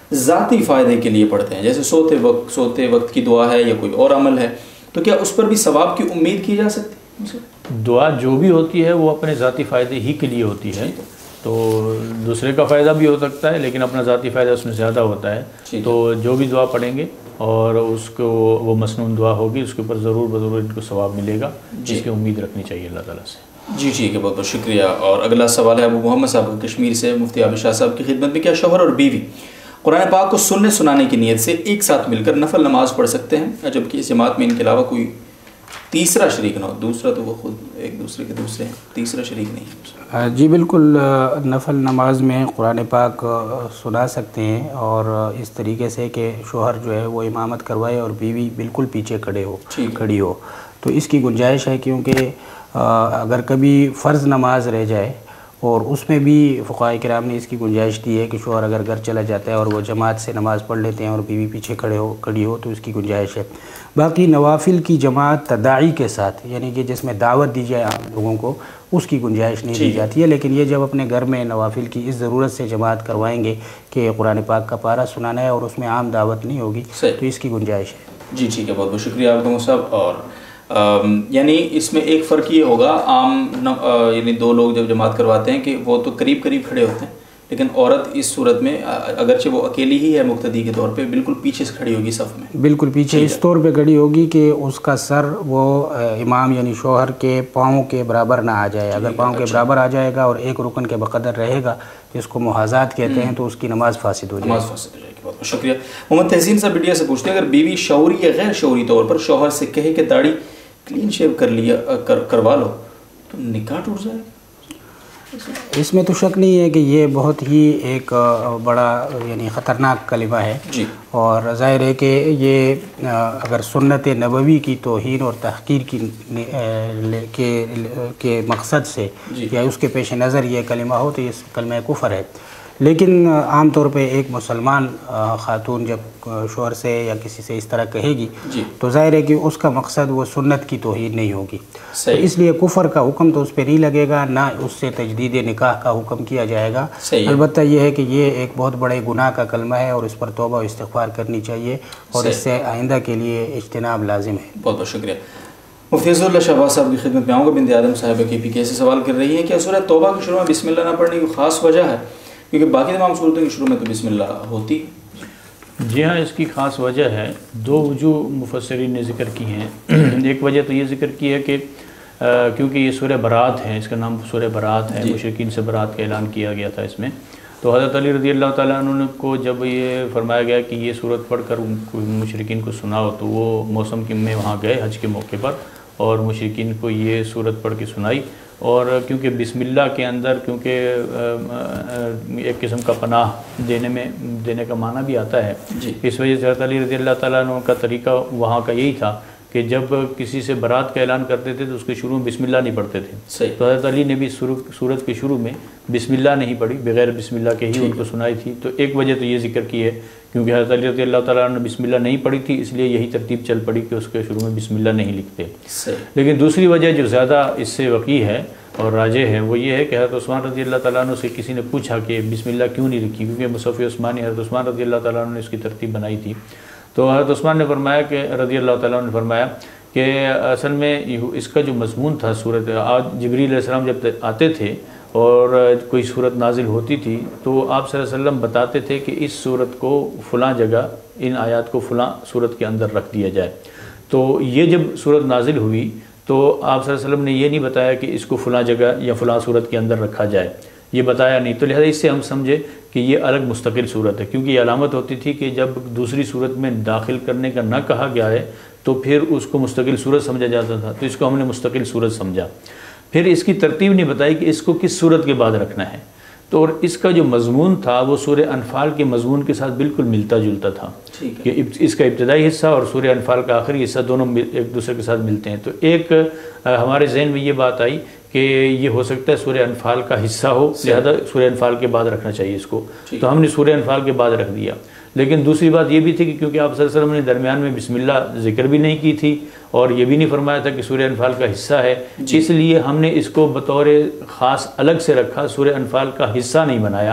ذاتی فائدے کے لیے پڑھتے ہیں، جیسے سوتے وقت سوتے وقت کی دعا ہے یا کوئی اور عمل ہے، تو کیا اس پر بھی ثواب کی امید کی جا سکتی ہے؟ دعا جو بھی ہوتی ہے وہ اپنے ذاتی فائدے ہی کے لیے ہوتی ہے، تو دوسرے کا فائدہ بھی ہو سکتا ہے لیکن اپنا ذاتی فائدہ اس میں زیادہ ہوتا ہے، تو جو بھی دعا پڑھیں گے اور اس کو وہ مسنون دعا ہوگی اس کے اوپر ضرور بضرور ان کو ثواب ملے گا، جس کی امید رکھنی چاہیے اللہ تعالیٰ سے۔ جی ٹھیک ہے، بہت بہت شکریہ۔ اور اگلا سوال ہے ابو محمد صاحب کشمیر سے، مفتی عابد شاہ صاحب کی خدمت میں، کیا شوہر اور بیوی قرآن پاک کو سننے سنانے کی نیت سے ایک ساتھ مل کر نفل نماز پڑھ سکتے ہیں جبکہ اس جماعت میں ان کے علاوہ کوئی تیسرا شریک نہ ہو؟ دوسرا تو وہ خود ایک دوسرے کے دوسرے ہیں، تیسرا شریک نہیں۔ جی بالکل، نفل نماز میں قرآن پاک سنا سکتے ہیں، اور اس طریقے سے کہ شوہر جو ہے وہ امامت کروائے اور بیوی بالکل پیچھے کھڑے ہو کھڑی ہو، تو اس کی گنجائش ہے، کیونکہ اگر کبھی فرض نماز رہ جائے اور اس میں بھی فقہاء کرام نے اس کی گنجائش دی ہے کہ شوہر اگر گھر چلا جاتا ہے اور وہ جماعت سے نماز پڑھ لیتے ہیں اور بیوی پیچھے کھڑے ہو کھڑی ہو تو اس کی گنجائش ہے۔ باقی نوافل کی جماعت تداعی کے ساتھ، یعنی کہ جس میں دعوت دی جائے عام لوگوں کو، اس کی گنجائش نہیں دی جاتی ہے، لیکن یہ جب اپنے گھر میں نوافل کی اس ضرورت سے جماعت کروائیں گے کہ قرآن پاک کا پارہ سنانا ہے اور اس میں عام دعوت نہیں ہوگی تو اس کی گنجائش ہے۔ جی ٹھیک ہے، بہت بہت شکریہ آپ کا صاحب۔ اور یعنی اس میں ایک فرق یہ ہوگا، عام یعنی دو لوگ جب جماعت کرواتے ہیں کہ وہ تو قریب قریب کھڑے ہوتے ہیں، لیکن عورت اس صورت میں اگرچہ وہ اکیلی ہی ہے مقتدی کے طور پہ، بالکل پیچھے سے کھڑی ہوگی صف میں، بالکل پیچھے اس طور پہ کھڑی ہوگی کہ اس کا سر وہ امام یعنی شوہر کے پاؤں کے برابر نہ آ جائے۔ اگر پاؤں کے برابر آ جائے گا اور ایک رکن کے بقدر رہے گا جس کو محاذات کہتے ہیں تو اس کی نماز فاسد ہو جائے گی۔ فاسد ہو جائے گی۔ بہت بہت شکریہ۔ محمد تحسین صاحب انڈیا سے پوچھتے ہیں، اگر بیوی شعوری یا غیر شعوری طور پر شوہر سے کہے کہ داڑھی کلین شیو کر لیا کر کروا لو تو نکاح ٹوٹ جائے گا؟ اس میں تو شک نہیں ہے کہ یہ بہت ہی ایک بڑا یعنی خطرناک کلمہ ہے، جی، اور ظاہر ہے کہ یہ اگر سنت نبوی کی توہین اور تحقیر کی کے مقصد سے یا اس کے پیش نظر یہ کلمہ ہو تو یہ کلمہ کفر ہے۔ لیکن عام طور پہ ایک مسلمان خاتون جب شوہر سے یا کسی سے اس طرح کہے گی تو ظاہر ہے کہ اس کا مقصد وہ سنت کی توہین نہیں ہوگی، تو اس لیے کفر کا حکم تو اس پہ نہیں لگے گا، نہ اس سے تجدید نکاح کا حکم کیا جائے گا۔ البتہ یہ ہے کہ یہ ایک بہت بڑے گناہ کا کلمہ ہے اور اس پر توبہ و استغفار کرنی چاہیے اور اس سے آئندہ کے لیے اجتناب لازم ہے۔ بہت بہت شکریہ۔ مفتی عزت اللہ شہباز صاحب کی خدمت میں آؤں گا۔ بنت آدم صاحبہ کے پی کے سے سوال کر رہی ہیں، کیا سورہ توبہ کے شروع میں بسم اللہ نہ پڑھنے کی خاص وجہ ہے؟ کیونکہ باقی تمام صورتوں کے شروع میں تو بسم اللہ ہوتی ہے۔ جی ہاں، اس کی خاص وجہ ہے، دو وجوہ مفسرین نے ذکر کی ہیں۔ ایک وجہ تو یہ ذکر کی ہے کہ کیونکہ یہ سورہ برات ہے، اس کا نام سورہ برات ہے، مشرکین سے برات کا اعلان کیا گیا تھا اس میں، تو حضرت علی رضی اللہ تعالیٰ عنہ کو جب یہ فرمایا گیا کہ یہ سورت پڑھ کر مشرکین کو سناؤ تو وہ موسم میں وہاں گئے حج کے موقع پر اور مشرکین کو یہ سورت پڑھ کے سنائی، اور کیونکہ بسم اللہ کے اندر کیونکہ ایک قسم کا پناہ دینے میں دینے کا معنی بھی آتا ہے، اس وجہ سے حضرت علی رضی اللہ تعالیٰ عنہ کا طریقہ وہاں کا یہی تھا کہ جب کسی سے برات کا اعلان کرتے تھے تو اس کے شروع میں بسم اللہ نہیں پڑھتے تھے، تو حضرت علی نے بھی سورت کے شروع میں بسم اللہ نہیں پڑھی، بغیر بسم اللہ کے ہی ان کو سنائی تھی۔ تو ایک وجہ تو یہ ذکر کی ہے کیونکہ حضرت علی رضی اللہ تعالیٰ عنہ نے بسم اللہ نہیں پڑھی تھی، اس لیے یہی ترتیب چل پڑی کہ اس کے شروع میں بسم اللہ نہیں لکھتے۔ لیکن دوسری وجہ جو زیادہ اس سے وقوع ہے اور راجح ہے وہ یہ ہے کہ حضرت عثمان رضی اللہ تعالیٰ عنہ سے کسی نے پوچھا کہ بسم اللہ کیوں نہیں لکھی، کیونکہ مصحف عثمانی حضرت عثمان رضی اللہ تعالیٰ عنہ نے اس کی ترتیب بنائی تھی، تو حضرت عثمان نے فرمایا کہ رضی اللہ تعالیٰ عنہ نے فرمایا کہ اصل میں اس کا جو مضمون تھا صورت، آج جبریل علیہ السلام جب آتے تھے اور کوئی صورت نازل ہوتی تھی تو آپ صلی اللہ علیہ وسلم بتاتے تھے کہ اس صورت کو فلاں جگہ ان آیات کو فلاں صورت کے اندر رکھ دیا جائے، تو یہ جب صورت نازل ہوئی تو آپ صلی اللہ علیہ وسلم نے یہ نہیں بتایا کہ اس کو فلاں جگہ یا فلاں صورت کے اندر رکھا جائے، یہ بتایا نہیں، تو لہذا اس سے ہم سمجھے کہ یہ الگ مستقل صورت ہے، کیونکہ یہ علامت ہوتی تھی کہ جب دوسری صورت میں داخل کرنے کا نہ کہا گیا ہے تو پھر اس کو مستقل صورت سمجھا جاتا تھا، تو اس کو ہم نے مستقل صورت سمجھا۔ پھر اس کی ترتیب نہیں بتائی کہ اس کو کس صورت کے بعد رکھنا ہے، تو اور اس کا جو مضمون تھا وہ سورہ انفال کے مضمون کے ساتھ بالکل ملتا جلتا تھا کہ اس کا ابتدائی حصہ اور سورہ انفال کا آخری حصہ دونوں ایک دوسرے کے ساتھ ملتے ہیں، تو ایک ہمارے ذہن میں یہ بات آئی کہ یہ ہو سکتا ہے سورہ انفال کا حصہ ہو، لہذا سورہ انفال کے بعد رکھنا چاہیے اس کو، تو ہم نے سورہ انفال کے بعد رکھ دیا۔ لیکن دوسری بات یہ بھی تھی کہ کیونکہ آپ صلی اللہ علیہ وسلم نے درمیان میں بسم اللہ ذکر بھی نہیں کی تھی اور یہ بھی نہیں فرمایا تھا کہ سورہ انفال کا حصہ ہے، اس لیے ہم نے اس کو بطور خاص الگ سے رکھا، سورہ انفال کا حصہ نہیں بنایا،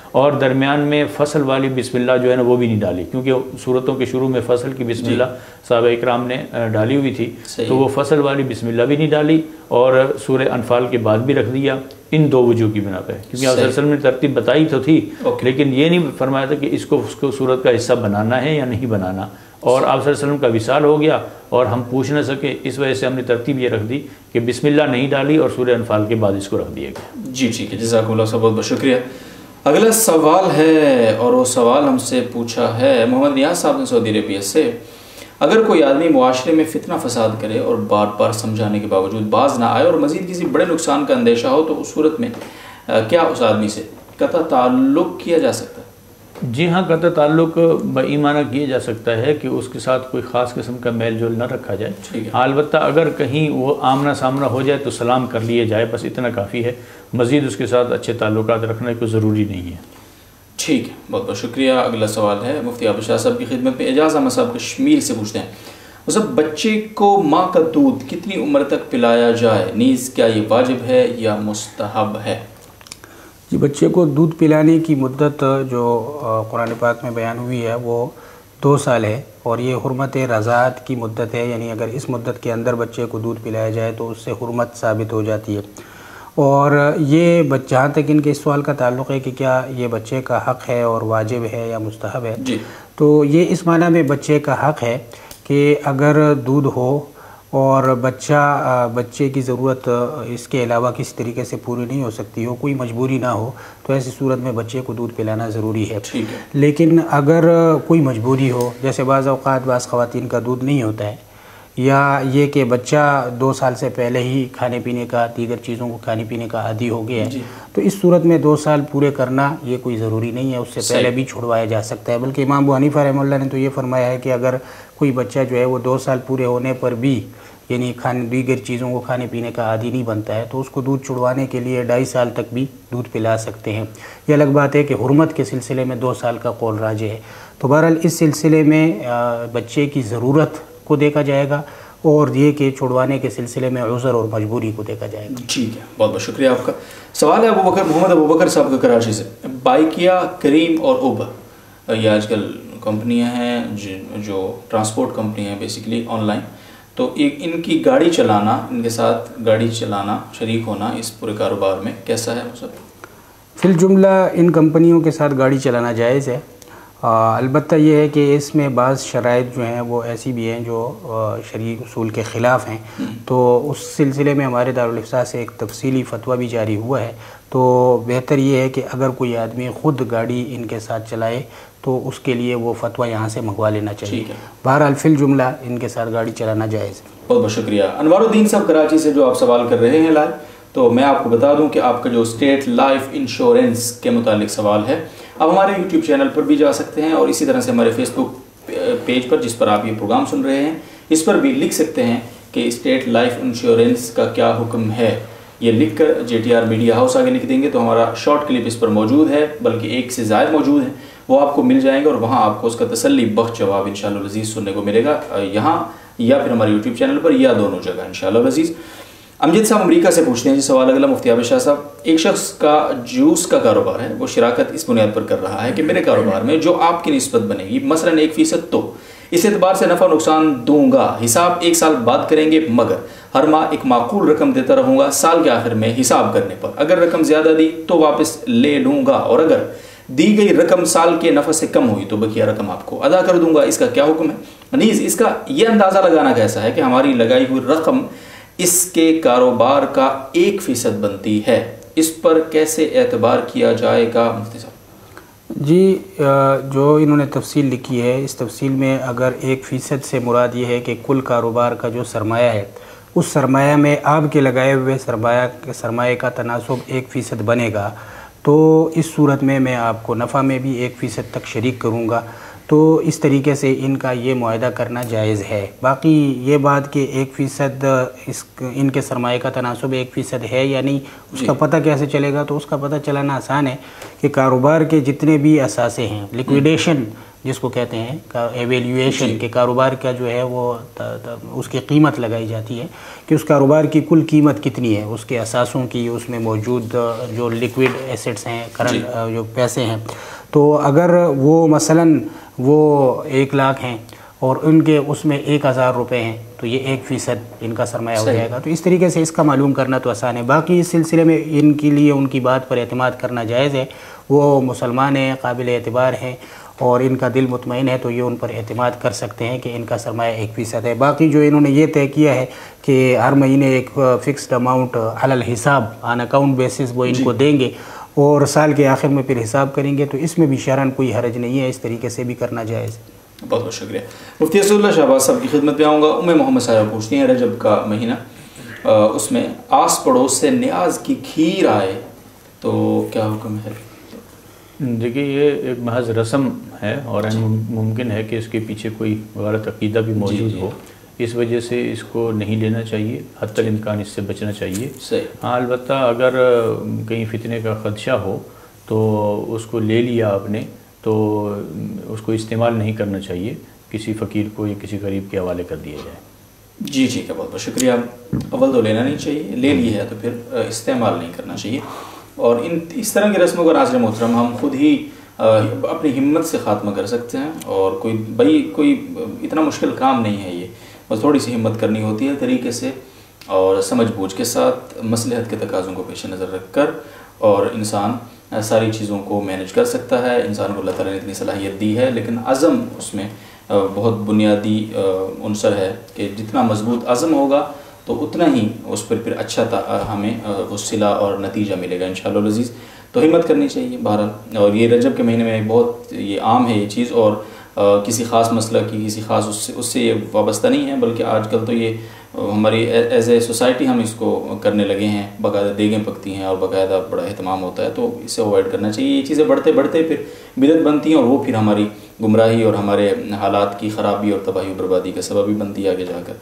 اور درمیان میں فصل والی بسم اللہ جو ہے نا وہ بھی نہیں ڈالی، کیونکہ صورتوں کے شروع میں فصل کی بسم اللہ صحابہ اکرام نے ڈالی ہوئی تھی، تو وہ فصل والی بسم اللہ بھی نہیں ڈالی اور سورہ انفال کے بعد بھی رکھ دیا، ان دو وجوہ کی بنا پہ، کیونکہ آپ صلی اللہ علیہ وسلم نے ترتیب بتائی تو تھی لیکن یہ نہیں فرمایا تھا کہ اس کو اس کو سورت کا حصہ بنانا ہے یا نہیں بنانا، اور آپ صلی اللہ علیہ وسلم کا وصال ہو گیا اور ہم پوچھ نہ سکے، اس وجہ سے ہم نے ترتیب یہ رکھ دی کہ بسم اللہ نہیں ڈالی اور سورہ انفال کے بعد اس کو رکھ دیا گیا۔ جی ٹھیک ہے، جزاکم اللہ صاحب، بہت بہت شکریہ۔ اگلا سوال ہے اور وہ سوال ہم سے پوچھا ہے محمد نیاز صاحب نے سعودی عربیہ سے، اگر کوئی آدمی معاشرے میں فتنہ فساد کرے اور بار بار سمجھانے کے باوجود باز نہ آئے اور مزید کسی بڑے نقصان کا اندیشہ ہو تو اس صورت میں کیا اس آدمی سے قطع تعلق کیا جا سکتا ہے؟ جی ہاں، قطع تعلق بایمانہ کیا جا سکتا ہے کہ اس کے ساتھ کوئی خاص قسم کا میل جول نہ رکھا جائے، البتہ اگر کہیں وہ آمنا سامنا ہو جائے تو سلام کر لیے جائے، بس اتنا کافی ہے، مزید اس کے ساتھ اچھے تعلقات رکھنا کوئی ضروری نہیں ہے۔ ٹھیک ہے، بہت بہت شکریہ۔ اگلا سوال ہے مفتی عابد شاہ صاحب کی خدمت میں، اعجاز احمد صاحب کشمیر سے پوچھتے ہیں، مطلب بچے کو ماں کا دودھ کتنی عمر تک پلایا جائے، نیز کیا یہ واجب ہے یا مستحب ہے؟ جی، بچے کو دودھ پلانے کی مدت جو قرآن پاک میں بیان ہوئی ہے وہ دو سال ہے، اور یہ حرمت رضاعت کی مدت ہے، یعنی اگر اس مدت کے اندر بچے کو دودھ پلایا جائے تو اس سے حرمت ثابت ہو جاتی ہے۔ اور یہ جہاں تک ان کے اس سوال کا تعلق ہے کہ کیا یہ بچے کا حق ہے اور واجب ہے یا مستحب ہے، جی تو یہ اس معنی میں بچے کا حق ہے کہ اگر دودھ ہو اور بچہ بچے کی ضرورت اس کے علاوہ کسی طریقے سے پوری نہیں ہو سکتی ہو، کوئی مجبوری نہ ہو، تو ایسی صورت میں بچے کو دودھ پلانا ضروری ہے۔ لیکن اگر کوئی مجبوری ہو، جیسے بعض اوقات بعض خواتین کا دودھ نہیں ہوتا ہے، یا یہ کہ بچہ دو سال سے پہلے ہی کھانے پینے کا دیگر چیزوں کو کھانے پینے کا عادی ہو گیا ہے، تو اس صورت میں دو سال پورے کرنا یہ کوئی ضروری نہیں ہے، اس سے پہلے بھی چھڑوایا جا سکتا ہے۔ بلکہ امام ابو حنیفہ رحمہ اللہ نے تو یہ فرمایا ہے کہ اگر کوئی بچہ جو ہے وہ دو سال پورے ہونے پر بھی یعنی کھانے دیگر چیزوں کو کھانے پینے کا عادی نہیں بنتا ہے تو اس کو دودھ چھڑوانے کے لیے ڈھائی سال تک بھی دودھ پلا سکتے ہیں۔ یہ الگ بات ہے کہ حرمت کے سلسلے میں دو سال کا قول راجح ہے۔ تو بہرحال اس سلسلے میں بچے کی ضرورت کو دیکھا جائے گا اور یہ کہ چھڑوانے کے سلسلے میں عذر اور مجبوری کو دیکھا جائے گا۔ ٹھیک ہے، بہت بہت شکریہ آپ کا۔ سوال ہے ابو بکر محمد ابو بکر صاحب کا کراچی سے، بائکیا، کریم اور اوبر یہ آج کل کمپنیاں ہیں جو ٹرانسپورٹ کمپنی ہیں بیسیکلی آن لائن، تو ایک ان کی گاڑی چلانا، ان کے ساتھ گاڑی چلانا، شریک ہونا اس پورے کاروبار میں کیسا ہے؟ فی الجملہ ان کمپنیوں کے ساتھ گاڑی چلانا جائز ہے، البتہ یہ ہے کہ اس میں بعض شرائط جو ہیں وہ ایسی بھی ہیں جو شرعی اصول کے خلاف ہیں، تو اس سلسلے میں ہمارے دارالفتاء سے ایک تفصیلی فتویٰ بھی جاری ہوا ہے۔ تو بہتر یہ ہے کہ اگر کوئی آدمی خود گاڑی ان کے ساتھ چلائے تو اس کے لیے وہ فتویٰ یہاں سے منگوا لینا چاہیے۔ بہرحال فی الجملہ ان کے ساتھ گاڑی چلانا جائز ہے۔ بہت بہت شکریہ۔ انوار الدین صاحب کراچی سے جو آپ سوال کر رہے ہیں لائیو، تو میں آپ کو بتا دوں کہ آپ کا جو اسٹیٹ لائف انشورنس کے متعلق سوال ہے آپ ہمارے یوٹیوب چینل پر بھی جا سکتے ہیں، اور اسی طرح سے ہمارے فیس بک پیج پر جس پر آپ یہ پروگرام سن رہے ہیں اس پر بھی لکھ سکتے ہیں کہ اسٹیٹ لائف انشورنس کا کیا حکم ہے۔ یہ لکھ کر J T R media house آگے لکھ دیں گے تو ہمارا شارٹ کلپ اس پر موجود ہے، بلکہ ایک سے زائد موجود ہیں، وہ آپ کو مل جائیں گے اور وہاں آپ کو اس کا تسلی بخش جواب انشاءاللہ العزیز سننے کو ملے گا، یہاں یا پھر ہمارے یوٹیوب چینل پر، یا دونوں جگہ انشاءاللہ العزیز۔ امجد صاحب امریکہ سے پوچھتے ہیں جی سوال اگلا مفتی عابد شاہ صاحب، ایک شخص کا جوس کا کاروبار ہے، وہ شراکت اس بنیاد پر کر رہا ہے کہ میرے کاروبار میں جو آپ کی نسبت بنے گی مثلا ایک فیصد، تو اس اعتبار سے نفع نقصان دوں گا، حساب ایک سال بعد کریں گے، مگر ہر ماہ ایک معقول رقم دیتا رہوں گا، سال کے آخر میں حساب کرنے پر اگر رقم زیادہ دی تو واپس لے لوں گا، اور اگر دی گئی رقم سال کے نفع سے کم ہوئی تو بقیہ رقم آپ کو ادا کر دوں گا، اس کا کیا حکم ہے؟ نیز اس کا یہ اندازہ لگانا کیسا ہے کہ ہماری لگائی ہوئی رقم اس کے کاروبار کا ایک فیصد بنتی ہے، اس پر کیسے اعتبار کیا جائے گا مفتی صاحب؟ جی، جو انہوں نے تفصیل لکھی ہے اس تفصیل میں اگر ایک فیصد سے مراد یہ ہے کہ کل کاروبار کا جو سرمایہ ہے اس سرمایہ میں آپ کے لگائے ہوئے سرمایہ سرمایہ کا تناسب ایک فیصد بنے گا، تو اس صورت میں میں آپ کو نفع میں بھی ایک فیصد تک شریک کروں گا، تو اس طریقے سے ان کا یہ معاہدہ کرنا جائز ہے۔ باقی یہ بات کہ ایک فیصد اس ان کے سرمایہ کا تناسب ایک فیصد ہے یا نہیں، اس کا پتہ کیسے چلے گا؟ تو اس کا پتہ چلانا آسان ہے کہ کاروبار کے جتنے بھی اثاثے ہیں، لیکویڈیشن جس کو کہتے ہیں ایویلیویشن کے کاروبار کا جو ہے وہ اس کی قیمت لگائی جاتی ہے کہ اس کاروبار کی کل قیمت کتنی ہے، اس کے اثاثوں کی، اس میں موجود جو لیکوڈ ایسٹس ہیں، کرنٹ جو پیسے ہیں. تو اگر وہ مثلاً وہ ایک لاکھ ہیں اور ان کے اس میں ایک ہزار روپے ہیں تو یہ ایک فیصد ان کا سرمایہ ہو جائے گا. تو اس طریقے سے اس کا معلوم کرنا تو آسان ہے. باقی اس سلسلے میں ان کے لیے ان کی بات پر اعتماد کرنا جائز ہے. وہ مسلمان ہیں، قابل اعتبار ہیں اور ان کا دل مطمئن ہے تو یہ ان پر اعتماد کر سکتے ہیں کہ ان کا سرمایہ ایک فیصد ہے. باقی جو انہوں نے یہ طے کیا ہے کہ ہر مہینے ایک فکسڈ اماؤنٹ علی الحساب آن اکاؤنٹ بیسس وہ ان کو دیں گے اور سال کے آخر میں پھر حساب کریں گے، تو اس میں بھی شرعاً کوئی حرج نہیں ہے. اس طریقے سے بھی کرنا جائز ہے. بہت بہت شکریہ. مفتی اسد اللہ شہباز صاحب کی خدمت میں آؤں گا. ام محمد صاحب پوچھتی ہیں رجب کا مہینہ، اس میں آس پڑوس سے نیاز کی کھیر آئے تو کیا حکم ہے؟ دیکھیے یہ ایک محض رسم ہے اور ممکن ہے کہ اس کے پیچھے کوئی غلط عقیدہ بھی موجود ہو، اس وجہ سے اس کو نہیں لینا چاہیے، حتی الامکان اس سے بچنا چاہیے. ہاں البتہ اگر کہیں فتنے کا خدشہ ہو تو اس کو لے لیا آپ نے تو اس کو استعمال نہیں کرنا چاہیے، کسی فقیر کو یا کسی غریب کے حوالے کر دیا جائے. جی ٹھیک ہے، بہت بہت شکریہ. اول تو لینا نہیں چاہیے، لے لی ہے تو پھر استعمال نہیں کرنا چاہیے. اور ان اس طرح کی رسموں کو ناظرین محترم ہم خود ہی اپنی ہمت سے خاتمہ کر سکتے ہیں، اور کوئی بھائی کوئی اتنا مشکل کام نہیں ہے یہ، بس تھوڑی سی ہمت کرنی ہوتی ہے طریقے سے اور سمجھ بوجھ کے ساتھ مصلحت کے تقاضوں کو پیش نظر رکھ کر، اور انسان ساری چیزوں کو مینج کر سکتا ہے. انسان کو اللہ تعالیٰ نے اتنی صلاحیت دی ہے، لیکن عزم اس میں بہت بنیادی عنصر ہے کہ جتنا مضبوط عزم ہوگا تو اتنا ہی اس پر پھر اچھا ہمیں صلہ اور نتیجہ ملے گا انشاءاللہ العزیز. تو ہمت کرنی چاہیے بہرحال. اور یہ رجب کے مہینے میں بہت یہ عام ہے یہ چیز، اور کسی خاص مسئلہ کی کسی خاص اس سے اس سے یہ وابستہ نہیں ہے، بلکہ آج کل تو یہ ہماری ایز اے سوسائٹی ہم اس کو کرنے لگے ہیں. باقاعدہ دیگیں پکتی ہیں اور باقاعدہ بڑا اہتمام ہوتا ہے، تو اسے اوائڈ کرنا چاہیے. یہ چیزیں بڑھتے بڑھتے پھر بدعت بنتی ہیں اور وہ پھر ہماری گمراہی اور ہمارے حالات کی خرابی اور تباہی و بربادی کا سبب بھی بنتی ہے آگے جا کر.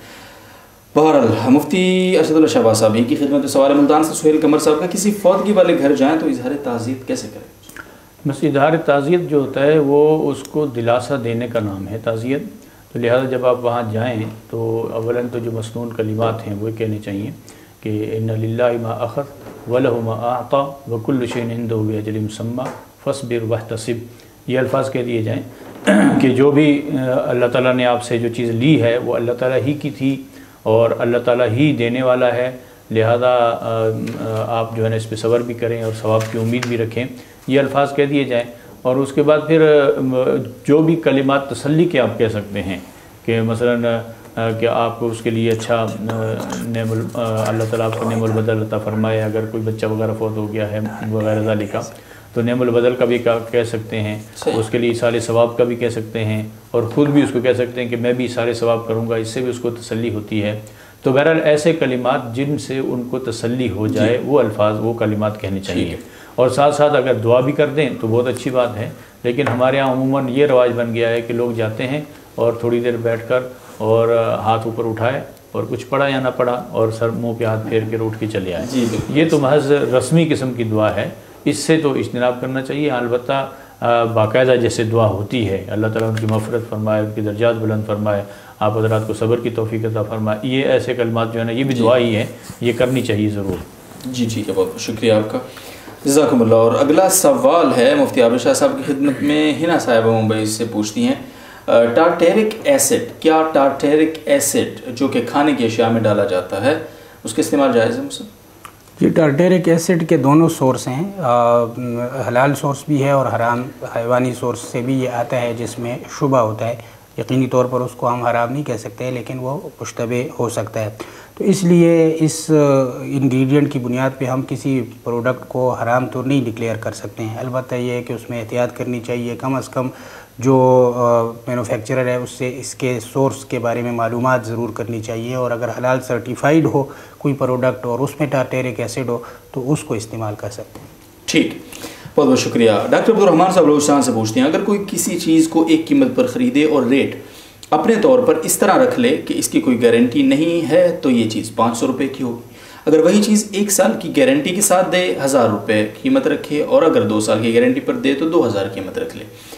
بہرحال مفتی اسد اللہ شہباز صاحب ہی کی خدمت میں سوال ملتان سے سہیل قمر صاحب کا، کسی فوتگی والے گھر جائیں تو اظہار تعزیت کیسے کریں؟ بس اظہار تعزیت جو ہوتا ہے وہ اس کو دلاسا دینے کا نام ہے تعزیت. تو لہٰذا جب آپ وہاں جائیں تو اولاً تو جو مسنون کلمات ہیں وہ کہنے چاہیے کہ ان للہ ما اخذ ولہ ما اعطى وکل شیء عنده باجل مسمى فاصبر واحتسب. یہ الفاظ کہہ دیے جائیں کہ جو بھی اللہ تعالیٰ نے آپ سے جو چیز لی ہے وہ اللہ تعالیٰ ہی کی تھی اور اللہ تعالیٰ ہی دینے والا ہے، لہذا آپ جو ہے نا اس پہ صبر بھی کریں اور ثواب کی امید بھی رکھیں. یہ الفاظ کہہ دیے جائیں. اور اس کے بعد پھر جو بھی کلمات تسلی کے آپ کہہ سکتے ہیں کہ مثلاً کہ آپ کو اس کے لیے اچھا نعم اللہ تعالیٰ آپ کو نعم البدل عطا فرمائے، اگر کوئی بچہ وغیرہ فوت ہو گیا ہے وغیرہ ذالک کا تو نعم البدل کا بھی کہہ سکتے ہیں، اس کے لیے ایصال ثواب کا بھی کہہ سکتے ہیں، اور خود بھی اس کو کہہ سکتے ہیں کہ میں بھی ایصال ثواب کروں گا، اس سے بھی اس کو تسلی ہوتی ہے. تو بہرحال ایسے کلمات جن سے ان کو تسلی ہو جائے وہ الفاظ وہ کلمات کہنے چاہیے. اور ساتھ ساتھ اگر دعا بھی کر دیں تو بہت اچھی بات ہے. لیکن ہمارے یہاں عموماً یہ رواج بن گیا ہے کہ لوگ جاتے ہیں اور تھوڑی دیر بیٹھ کر اور ہاتھ اوپر اٹھائے اور کچھ پڑھا یا نہ پڑھا اور سر منہ پہ ہاتھ پھیر کے اٹھ کے چلے آئے. یہ تو محض رسمی قسم کی دعا ہے، اس سے تو اجتناب کرنا چاہیے. البتہ باقاعدہ جیسے دعا ہوتی ہے اللہ تعالیٰ ان کی مغفرت فرمائے، ان کی درجات بلند فرمائے، آپ حضرات کو صبر کی توفیق عطا فرمائے، یہ ایسے کلمات جو ہے نا یہ بھی دعا ہی ہے، یہ کرنی چاہیے ضرور. جی ٹھیک ہے، بہت بہت شکریہ آپ کا، جزاکم اللہ. اور اگلا سوال ہے مفتی عابد شاہ صاحب کی خدمت میں. ہنا صاحبہ ممبئی سے پوچھتی ہیں ٹارٹیرک ایسڈ، کیا ٹارٹیرک ایسڈ جو کہ کھانے کی اشیاء میں ڈالا جاتا ہے اس کا استعمال جائز ہے مجھ سے؟ جی ٹارٹیرک ایسڈ کے دونوں سورس ہیں، حلال سورس بھی ہے اور حرام حیوانی سورس سے بھی یہ آتا ہے جس میں شبہ ہوتا ہے. یقینی طور پر اس کو ہم حرام نہیں کہہ سکتے لیکن وہ مشتبہ ہو سکتا ہے. تو اس لیے اس انگریڈینٹ کی بنیاد پہ ہم کسی پروڈکٹ کو حرام تو نہیں ڈکلیئر کر سکتے ہیں. البتہ یہ ہے کہ اس میں احتیاط کرنی چاہیے، کم از کم جو مینوفیکچرر ہے اس سے اس کے سورس کے بارے میں معلومات ضرور کرنی چاہیے، اور اگر حلال سرٹیفائیڈ ہو کوئی پروڈکٹ اور اس میں ٹارٹیرک ایسڈ ہو تو اس کو استعمال کر سکتے ہیں. ٹھیک، بہت بہت شکریہ. ڈاکٹر عبدالرحمان صاحب بلوچستان سے پوچھتے ہیں اگر کوئی کسی چیز کو ایک قیمت پر خریدے اور ریٹ اپنے طور پر اس طرح رکھ لے کہ اس کی کوئی گارنٹی نہیں ہے تو یہ چیز پانچ سو روپے کی ہوگی. اگر وہی چیز ایک سال کی گارنٹی کے ساتھ دے ہزار روپے قیمت رکھے، اور اگر دو سال کی گارنٹی پر دے تو دو ہزار قیمت رکھ لے،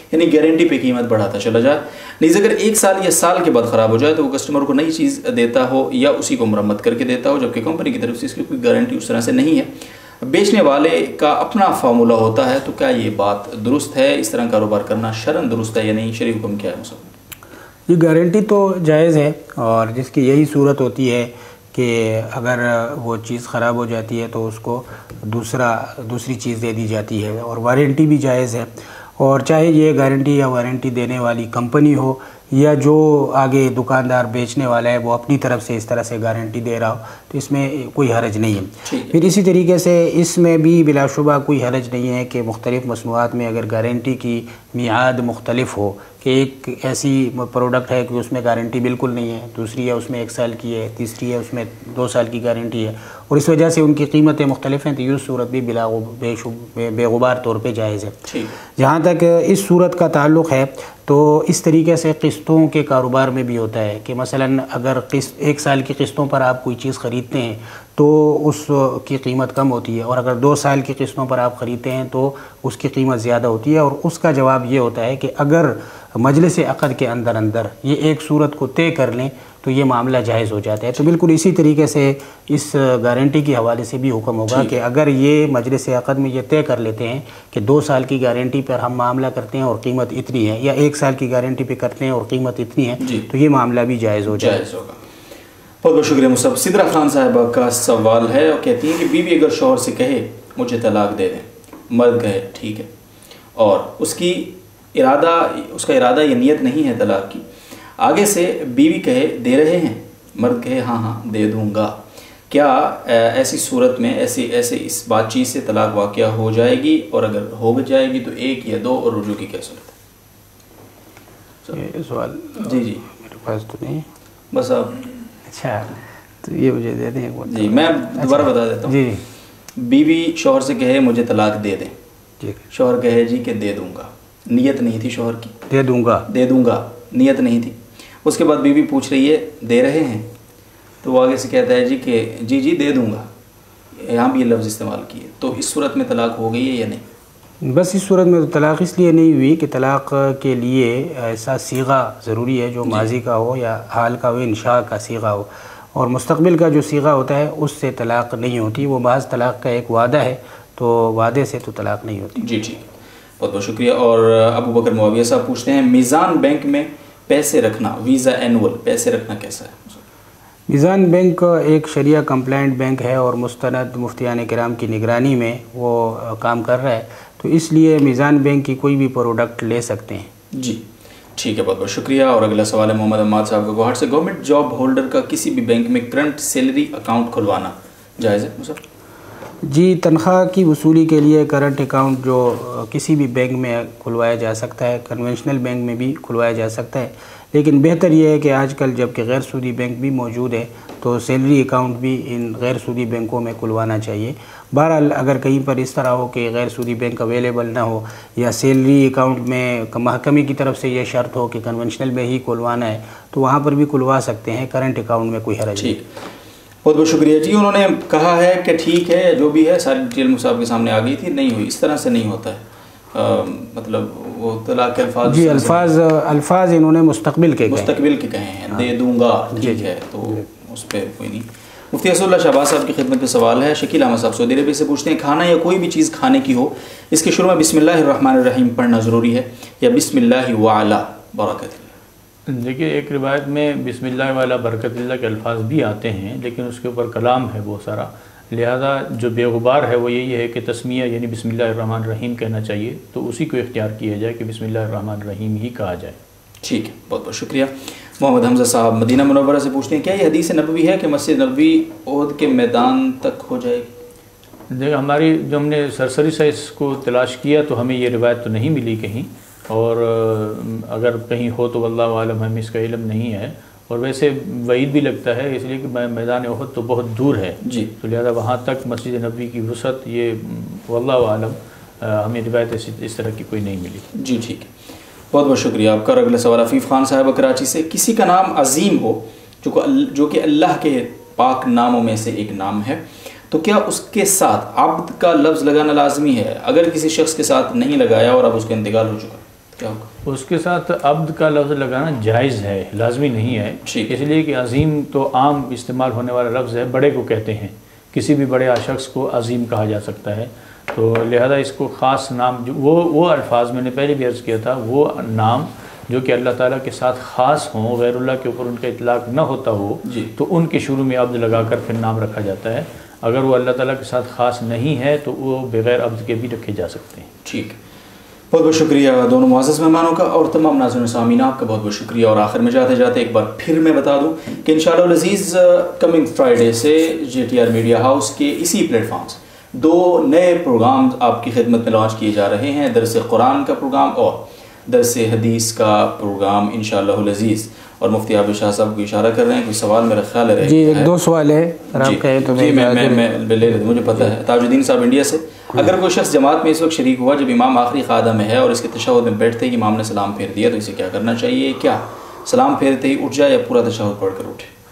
یعنی گارنٹی پہ قیمت بڑھاتا چلا جائے. نیز اگر ایک سال یا سال کے بعد خراب ہو جائے تو وہ کسٹمر کو نئی چیز دیتا ہو یا اسی کو مرمت کر کے دیتا ہو، جبکہ کمپنی کی طرف سے اس کی کوئی گارنٹی اس طرح سے نہیں ہے. بیچنے والے کا اپنا فارمولہ ہوتا ہے، تو کیا یہ بات درست ہے؟ اس طرح کاروبار کرنا شرعاً درست ہے یا نہیں؟ شرعی حکم کیا ہے؟ یہ گارنٹی تو جائز ہے، اور جس کی یہی صورت ہوتی ہے کہ اگر وہ چیز خراب ہو جاتی ہے تو اس کو دوسرا دوسری چیز دے دی جاتی ہے، اور وارنٹی بھی جائز ہے. اور چاہے یہ گارنٹی یا وارنٹی دینے والی کمپنی ہو یا جو آگے دکاندار بیچنے والا ہے وہ اپنی طرف سے اس طرح سے گارنٹی دے رہا ہو، تو اس میں کوئی حرج نہیں ہے. پھر اسی طریقے سے اس میں بھی بلا شبہ کوئی حرج نہیں ہے کہ مختلف مصنوعات میں اگر گارنٹی کی میعاد مختلف ہو، کہ ایک ایسی پروڈکٹ ہے کہ اس میں گارنٹی بالکل نہیں ہے، دوسری ہے اس میں ایک سال کی ہے، تیسری ہے اس میں دو سال کی گارنٹی ہے، اور اس وجہ سے ان کی قیمتیں مختلف ہیں، تو یہ صورت بھی بلا بے بے غبار طور پہ جائز ہے. جہاں تک اس صورت کا تعلق ہے تو اس طریقے سے قسطوں کے کاروبار میں بھی ہوتا ہے کہ مثلاً اگر قسط ایک سال کی قسطوں پر آپ کوئی چیز خریدتے ہیں تو اس کی قیمت کم ہوتی ہے، اور اگر دو سال کی قسطوں پر آپ خریدتے ہیں تو اس کی قیمت زیادہ ہوتی ہے. اور اس کا جواب یہ ہوتا ہے کہ اگر مجلس عقد کے اندر اندر یہ ایک صورت کو طے کر لیں تو یہ معاملہ جائز ہو جاتا ہے. تو بالکل اسی طریقے سے اس گارنٹی کے حوالے سے بھی حکم ہوگا کہ اگر یہ مجلس عقد میں یہ طے کر لیتے ہیں کہ دو سال کی گارنٹی پر ہم معاملہ کرتے ہیں اور قیمت اتنی ہے، یا ایک سال کی گارنٹی پہ کرتے ہیں اور قیمت اتنی ہے، تو یہ معاملہ بھی جائز ہو جائے. جائز ہوگا. بہت بہت شکریہ مصعب. سدرا خان صاحبہ کا سوال ہے اور کہتی ہیں کہ بیوی اگر شوہر سے کہے مجھے طلاق دے دیں، مرد کہے ٹھیک ہے، اور اس کی ارادہ اس کا ارادہ یہ نیت نہیں ہے طلاق کی، آگے سے بیوی کہے دے رہے ہیں، مرد کہے ہاں ہاں دے دوں گا، کیا ایسی صورت میں ایسی ایسے اس بات چیت سے طلاق واقع ہو جائے گی؟ اور اگر ہو جائے گی تو ایک یا دو، اور رجوع کی کیا صورت ہے؟ سوال جی جی میرے پاس تو نہیں، بس آپ اچھا تو یہ مجھے دے دیں. جی میں دوبارہ بتا دیتا ہوں. جی بیوی شوہر سے کہے مجھے طلاق دے دیں، ٹھیک، شوہر کہے جی کہ دے دوں گا، نیت نہیں تھی شوہر کی، دے دوں گا دے دوں گا نیت نہیں تھی. اس کے بعد بیوی پوچھ رہی ہے دے رہے ہیں، تو وہ آگے سے کہتا ہے جی کہ جی جی دے دوں گا، یہاں بھی یہ لفظ استعمال کیے، تو اس صورت میں طلاق ہو گئی ہے یا نہیں؟ بس اس صورت میں تو طلاق اس لیے نہیں ہوئی کہ طلاق کے لیے ایسا صیغہ ضروری ہے جو ماضی کا ہو یا حال کا ہو، انشاء کا صیغہ ہو، اور مستقبل کا جو صیغہ ہوتا ہے اس سے طلاق نہیں ہوتی. وہ بعض طلاق کا ایک وعدہ ہے، تو وعدے سے تو طلاق نہیں ہوتی. جی ٹھیک، بہت بہت شکریہ. اور ابو بکر معاویہ صاحب پوچھتے ہیں میزان بینک میں پیسے رکھنا، ویزا اینول پیسے رکھنا کیسا ہے؟ میزان بینک ایک شریعہ کمپلائنٹ بینک ہے اور مستند مفتیان کرام کی نگرانی میں وہ کام کر رہا ہے، تو اس لیے میزان بینک کی کوئی بھی پروڈکٹ لے سکتے ہیں. جی ٹھیک ہے، بہت بہت شکریہ. اور اگلا سوال ہے محمد عماد صاحب کا گوہر سے. گورنمنٹ جاب ہولڈر کا کسی بھی بینک میں کرنٹ سیلری اکاؤنٹ کھلوانا جائز ہے سر؟ جی، تنخواہ کی وصولی کے لیے کرنٹ اکاؤنٹ جو کسی بھی بینک میں کھلوایا جا سکتا ہے، کنونشنل بینک میں بھی کھلوایا جا سکتا ہے، لیکن بہتر یہ ہے کہ آج کل جب کہ غیر سودی بینک بھی موجود ہے تو سیلری اکاؤنٹ بھی ان غیر سودی بینکوں میں کھلوانا چاہیے. بہرحال اگر کہیں پر اس طرح ہو کہ غیر سودی بینک اویلیبل نہ ہو یا سیلری اکاؤنٹ میں محکمے کی طرف سے یہ شرط ہو کہ کنونشنل میں ہی کھلوانا ہے تو وہاں پر بھی کھلوا سکتے ہیں، کرنٹ اکاؤنٹ میں کوئی حرج نہیں. بہت بہت شکریہ جی. انہوں نے کہا ہے کہ ٹھیک ہے جو بھی ہے ساری ڈیٹیل مصعب کے سامنے آ گئی تھی، نہیں ہوئی، اس طرح سے نہیں ہوتا ہے. مطلب وہ طلاق کے الفاظ جی الفاظ الفاظ انہوں نے مستقبل کے مستقبل کے کہے ہیں، دے دوں گا ٹھیک ہے، تو اس پہ کوئی نہیں. مفتی اسد اللہ شہباز صاحب کی خدمت میں سوال ہے. شکیل احمد صاحب سعودی عربیہ سے پوچھتے ہیں کھانا یا کوئی بھی چیز کھانے کی ہو، اس کے شروع میں بسم اللہ الرحمن الرحیم پڑھنا ضروری ہے یا بسم اللہ وعلا برکت اللہ؟ دیکھیے ایک روایت میں بسم اللہ وعلا برکت اللہ کے الفاظ بھی آتے ہیں، لیکن اس کے اوپر کلام ہے بہت سارا، لہذا جو بے غبار ہے وہ یہی ہے کہ تسمیہ یعنی بسم اللہ الرحمن الرحیم کہنا چاہیے، تو اسی کو اختیار کیا جائے کہ بسم اللہ الرحمن الرحیم ہی کہا جائے. ٹھیک ہے، بہت بہت شکریہ. محمد حمزہ صاحب مدینہ منورہ سے پوچھتے ہیں کیا یہ حدیث نبوی ہے کہ مسجد نبوی عہد کے میدان تک ہو جائے گی؟ دیکھ ہماری جو ہم نے سرسری سے اس کو تلاش کیا تو ہمیں یہ روایت تو نہیں ملی کہیں، اور اگر کہیں ہو تو واللہ عالم ہمیں اس کا علم نہیں ہے، اور ویسے وعید بھی لگتا ہے اس لیے کہ میدان احد تو بہت دور ہے جی، تو لہذا وہاں تک مسجد نبوی کی وسعت یہ واللہ عالم ہمیں روایت اس طرح کی کوئی نہیں ملی. جی ٹھیک ہے، بہت بہت شکریہ آپ کا. اگلا سوال عفیف خان صاحب کراچی سے. کسی کا نام عظیم ہو جو کہ اللہ کے پاک ناموں میں سے ایک نام ہے، تو کیا اس کے ساتھ عبد کا لفظ لگانا لازمی ہے؟ اگر کسی شخص کے ساتھ نہیں لگایا اور اب اس کا انتقال ہو چکا کیا ہوگا؟ اس کے ساتھ عبد کا لفظ لگانا جائز ہے، لازمی نہیں ہے، اس لیے کہ عظیم تو عام استعمال ہونے والا لفظ ہے، بڑے کو کہتے ہیں، کسی بھی بڑے شخص کو عظیم کہا جا سکتا ہے، تو لہذا اس کو خاص نام جو وہ وہ الفاظ میں نے پہلے بھی عرض کیا تھا، وہ نام جو کہ اللہ تعالیٰ کے ساتھ خاص ہوں، غیر اللہ کے اوپر ان کا اطلاق نہ ہوتا ہو، تو ان کے شروع میں عبد لگا کر پھر نام رکھا جاتا ہے. اگر وہ اللہ تعالیٰ کے ساتھ خاص نہیں ہے تو وہ بغیر عبد کے بھی رکھے جا سکتے ہیں. ٹھیک، بہت بہت شکریہ دونوں معزز مہمانوں کا اور تمام ناظرین و سامعین آپ کا بہت بہت شکریہ. اور آخر میں جاتے جاتے ایک بار پھر میں بتا دوں کہ انشاءاللہ العزیز کمنگ فرائیڈے سے J T R media house کے اسی پلیٹ فارم سے دو نئے پروگرام آپ کی خدمت میں لانچ کیے جا رہے ہیں، درس قرآن کا پروگرام اور درس حدیث کا پروگرام انشاءاللہ العزیز. اور مفتی عابد شاہ صاحب کو اشارہ کر رہے ہیں، کوئی سوال میرا خیال ہے؟ جی ایک دو سوال ہے، جی جی میں میں میں لے لیتا، مجھے پتہ ہے. تاج الدین صاحب انڈیا سے، اگر کوئی شخص جماعت میں اس وقت شریک ہوا جب امام آخری قاعدہ میں ہے اور اس کے تشہد میں بیٹھتے ہی امام نے سلام پھیر دیا تو اسے کیا کرنا چاہیے؟ کیا سلام پھیرتے ہی اٹھ جائے یا پورا تشہد پڑھ کر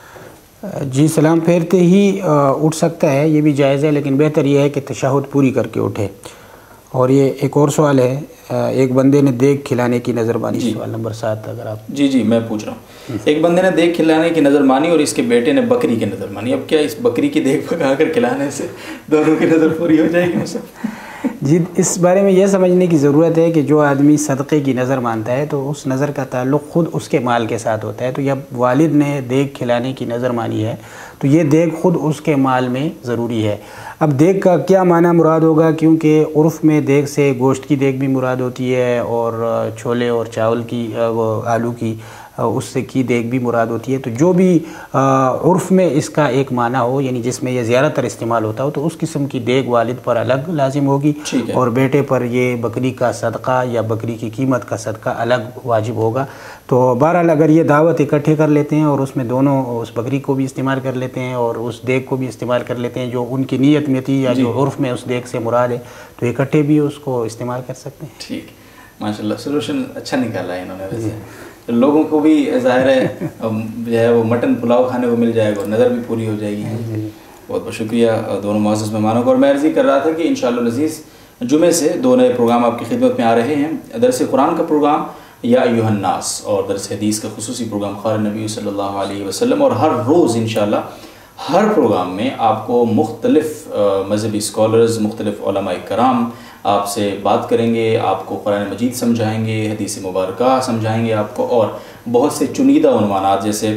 اٹھے؟ جی سلام پھیرتے ہی اٹھ سکتا ہے، یہ بھی جائز ہے، لیکن بہتر یہ ہے کہ تشہد پوری کر کے اٹھے. اور یہ ایک اور سوال ہے، ایک بندے نے دیگ کھلانے کی نظر مانی، سوال نمبر سات اگر آپ. جی جی میں پوچھ رہا ہوں، ایک بندے نے دیگ کھلانے کی نظر مانی اور اس کے بیٹے نے بکری کی نظر مانی، اب کیا اس بکری کی دیگ پکا کر کھلانے سے دونوں کی نظر پوری ہو جائے گی؟ جی اس بارے میں یہ سمجھنے کی ضرورت ہے کہ جو آدمی صدقے کی نظر مانتا ہے تو اس نظر کا تعلق خود اس کے مال کے ساتھ ہوتا ہے. تو جب والد نے دیگ کھلانے کی نظر مانی ہے تو یہ دیگ خود اس کے مال میں ضروری ہے. اب دیگ کا کیا معنی مراد ہوگا، کیونکہ عرف میں دیگ سے گوشت کی دیگ بھی مراد ہوتی ہے اور چھولے اور چاول کی وہ آلو کی اس سے کی دیگ بھی مراد ہوتی ہے. تو جو بھی عرف میں اس کا ایک معنی ہو، یعنی جس میں یہ زیادہ تر استعمال ہوتا ہو، تو اس قسم کی دیگ والد پر الگ لازم ہوگی اور بیٹے پر یہ بکری کا صدقہ یا بکری کی قیمت کا صدقہ الگ واجب ہوگا. تو بہرحال اگر یہ دعوت اکٹھے کر لیتے ہیں اور اس میں دونوں اس بکری کو بھی استعمال کر لیتے ہیں اور اس دیگ کو بھی استعمال کر لیتے ہیں جو ان کی نیت میں تھی یا جو عرف میں اس دیگ سے مراد ہے، تو اکٹھے بھی اس کو استعمال کر سکتے ہیں. ٹھیک، ماشاء اللہ سولوشن اچھا نکالا ہے انہوں نے. ویسے لوگوں کو بھی ظاہر ہے جو ہے وہ مٹن پلاؤ کھانے کو مل جائے گا، نظر بھی پوری ہو جائے گی. بہت بہت شکریہ دونوں معزز مہمانوں کو. اور میں عرض کر رہا تھا کہ انشاءاللہ العزیز جمعے سے دو نئے پروگرام آپ کی خدمت میں آ رہے ہیں، درس قرآن کا پروگرام یا ایھا الناس اور درس حدیث کا خصوصی پروگرام قول نبی صلی اللہ علیہ وسلم. اور ہر روز انشاءاللہ ہر پروگرام میں آپ کو مختلف مذہبی اسکالرز، مختلف علماء کرام آپ سے بات کریں گے، آپ کو قرآن مجید سمجھائیں گے، حدیث مبارکہ سمجھائیں گے آپ کو، اور بہت سے چنیدہ عنوانات جیسے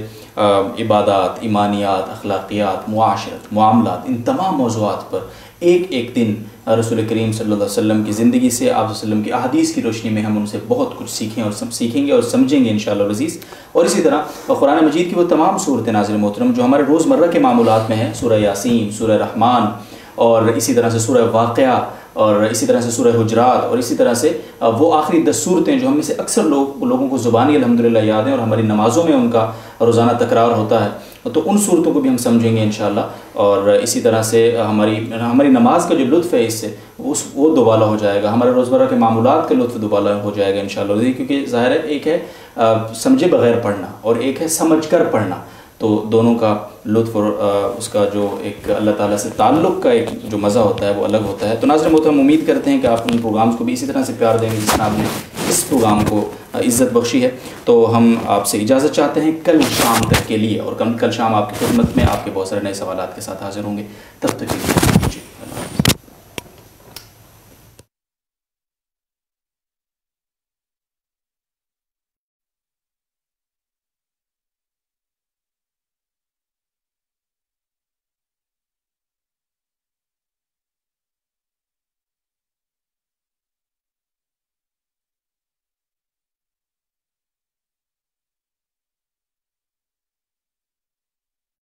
عبادات، ایمانیات، اخلاقیات، معاشرت، معاملات، ان تمام موضوعات پر ایک ایک دن رسول کریم صلی اللہ علیہ وسلم کی زندگی سے، آپ صلی اللہ علیہ وسلم کی احادیث کی روشنی میں ہم ان سے بہت کچھ سیکھیں اور سیکھیں گے اور سمجھیں گے انشاءاللہ العزیز. اور اسی طرح قرآن مجید کی وہ تمام صورتیں ناظرین محترم جو ہمارے روزمرہ کے معمولات میں ہیں، سورہ یاسین، سورہ رحمان، اور اسی طرح سے سورہ واقعہ، اور اسی طرح سے سورہ حجرات، اور اسی طرح سے وہ آخری دس صورتیں جو ہم میں سے اکثر لوگ لوگوں کو زبانی الحمدللہ یاد ہیں اور ہماری نمازوں میں ان کا روزانہ تکرار ہوتا ہے، تو ان صورتوں کو بھی ہم سمجھیں گے انشاءاللہ. اور اسی طرح سے ہماری ہماری نماز کا جو لطف ہے اس سے اس وہ دوبالا ہو جائے گا، ہمارے روزمرہ کے معمولات کا لطف دوبالا ہو جائے گا انشاءاللہ. کیونکہ ظاہر ہے ایک ہے سمجھے بغیر پڑھنا اور ایک ہے سمجھ کر پڑھنا، تو دونوں کا لطف اور اس کا جو ایک اللہ تعالیٰ سے تعلق کا ایک جو مزہ ہوتا ہے وہ الگ ہوتا ہے. تو ناظرین محترم امید کرتے ہیں کہ آپ ان پروگرامز کو بھی اسی طرح سے پیار دیں گے جس طرح آپ نے اس پروگرام کو عزت بخشی ہے. تو ہم آپ سے اجازت چاہتے ہیں کل شام تک کے لیے، اور کل شام آپ کی خدمت میں آپ کے بہت سارے نئے سوالات کے ساتھ حاضر ہوں گے. تب تک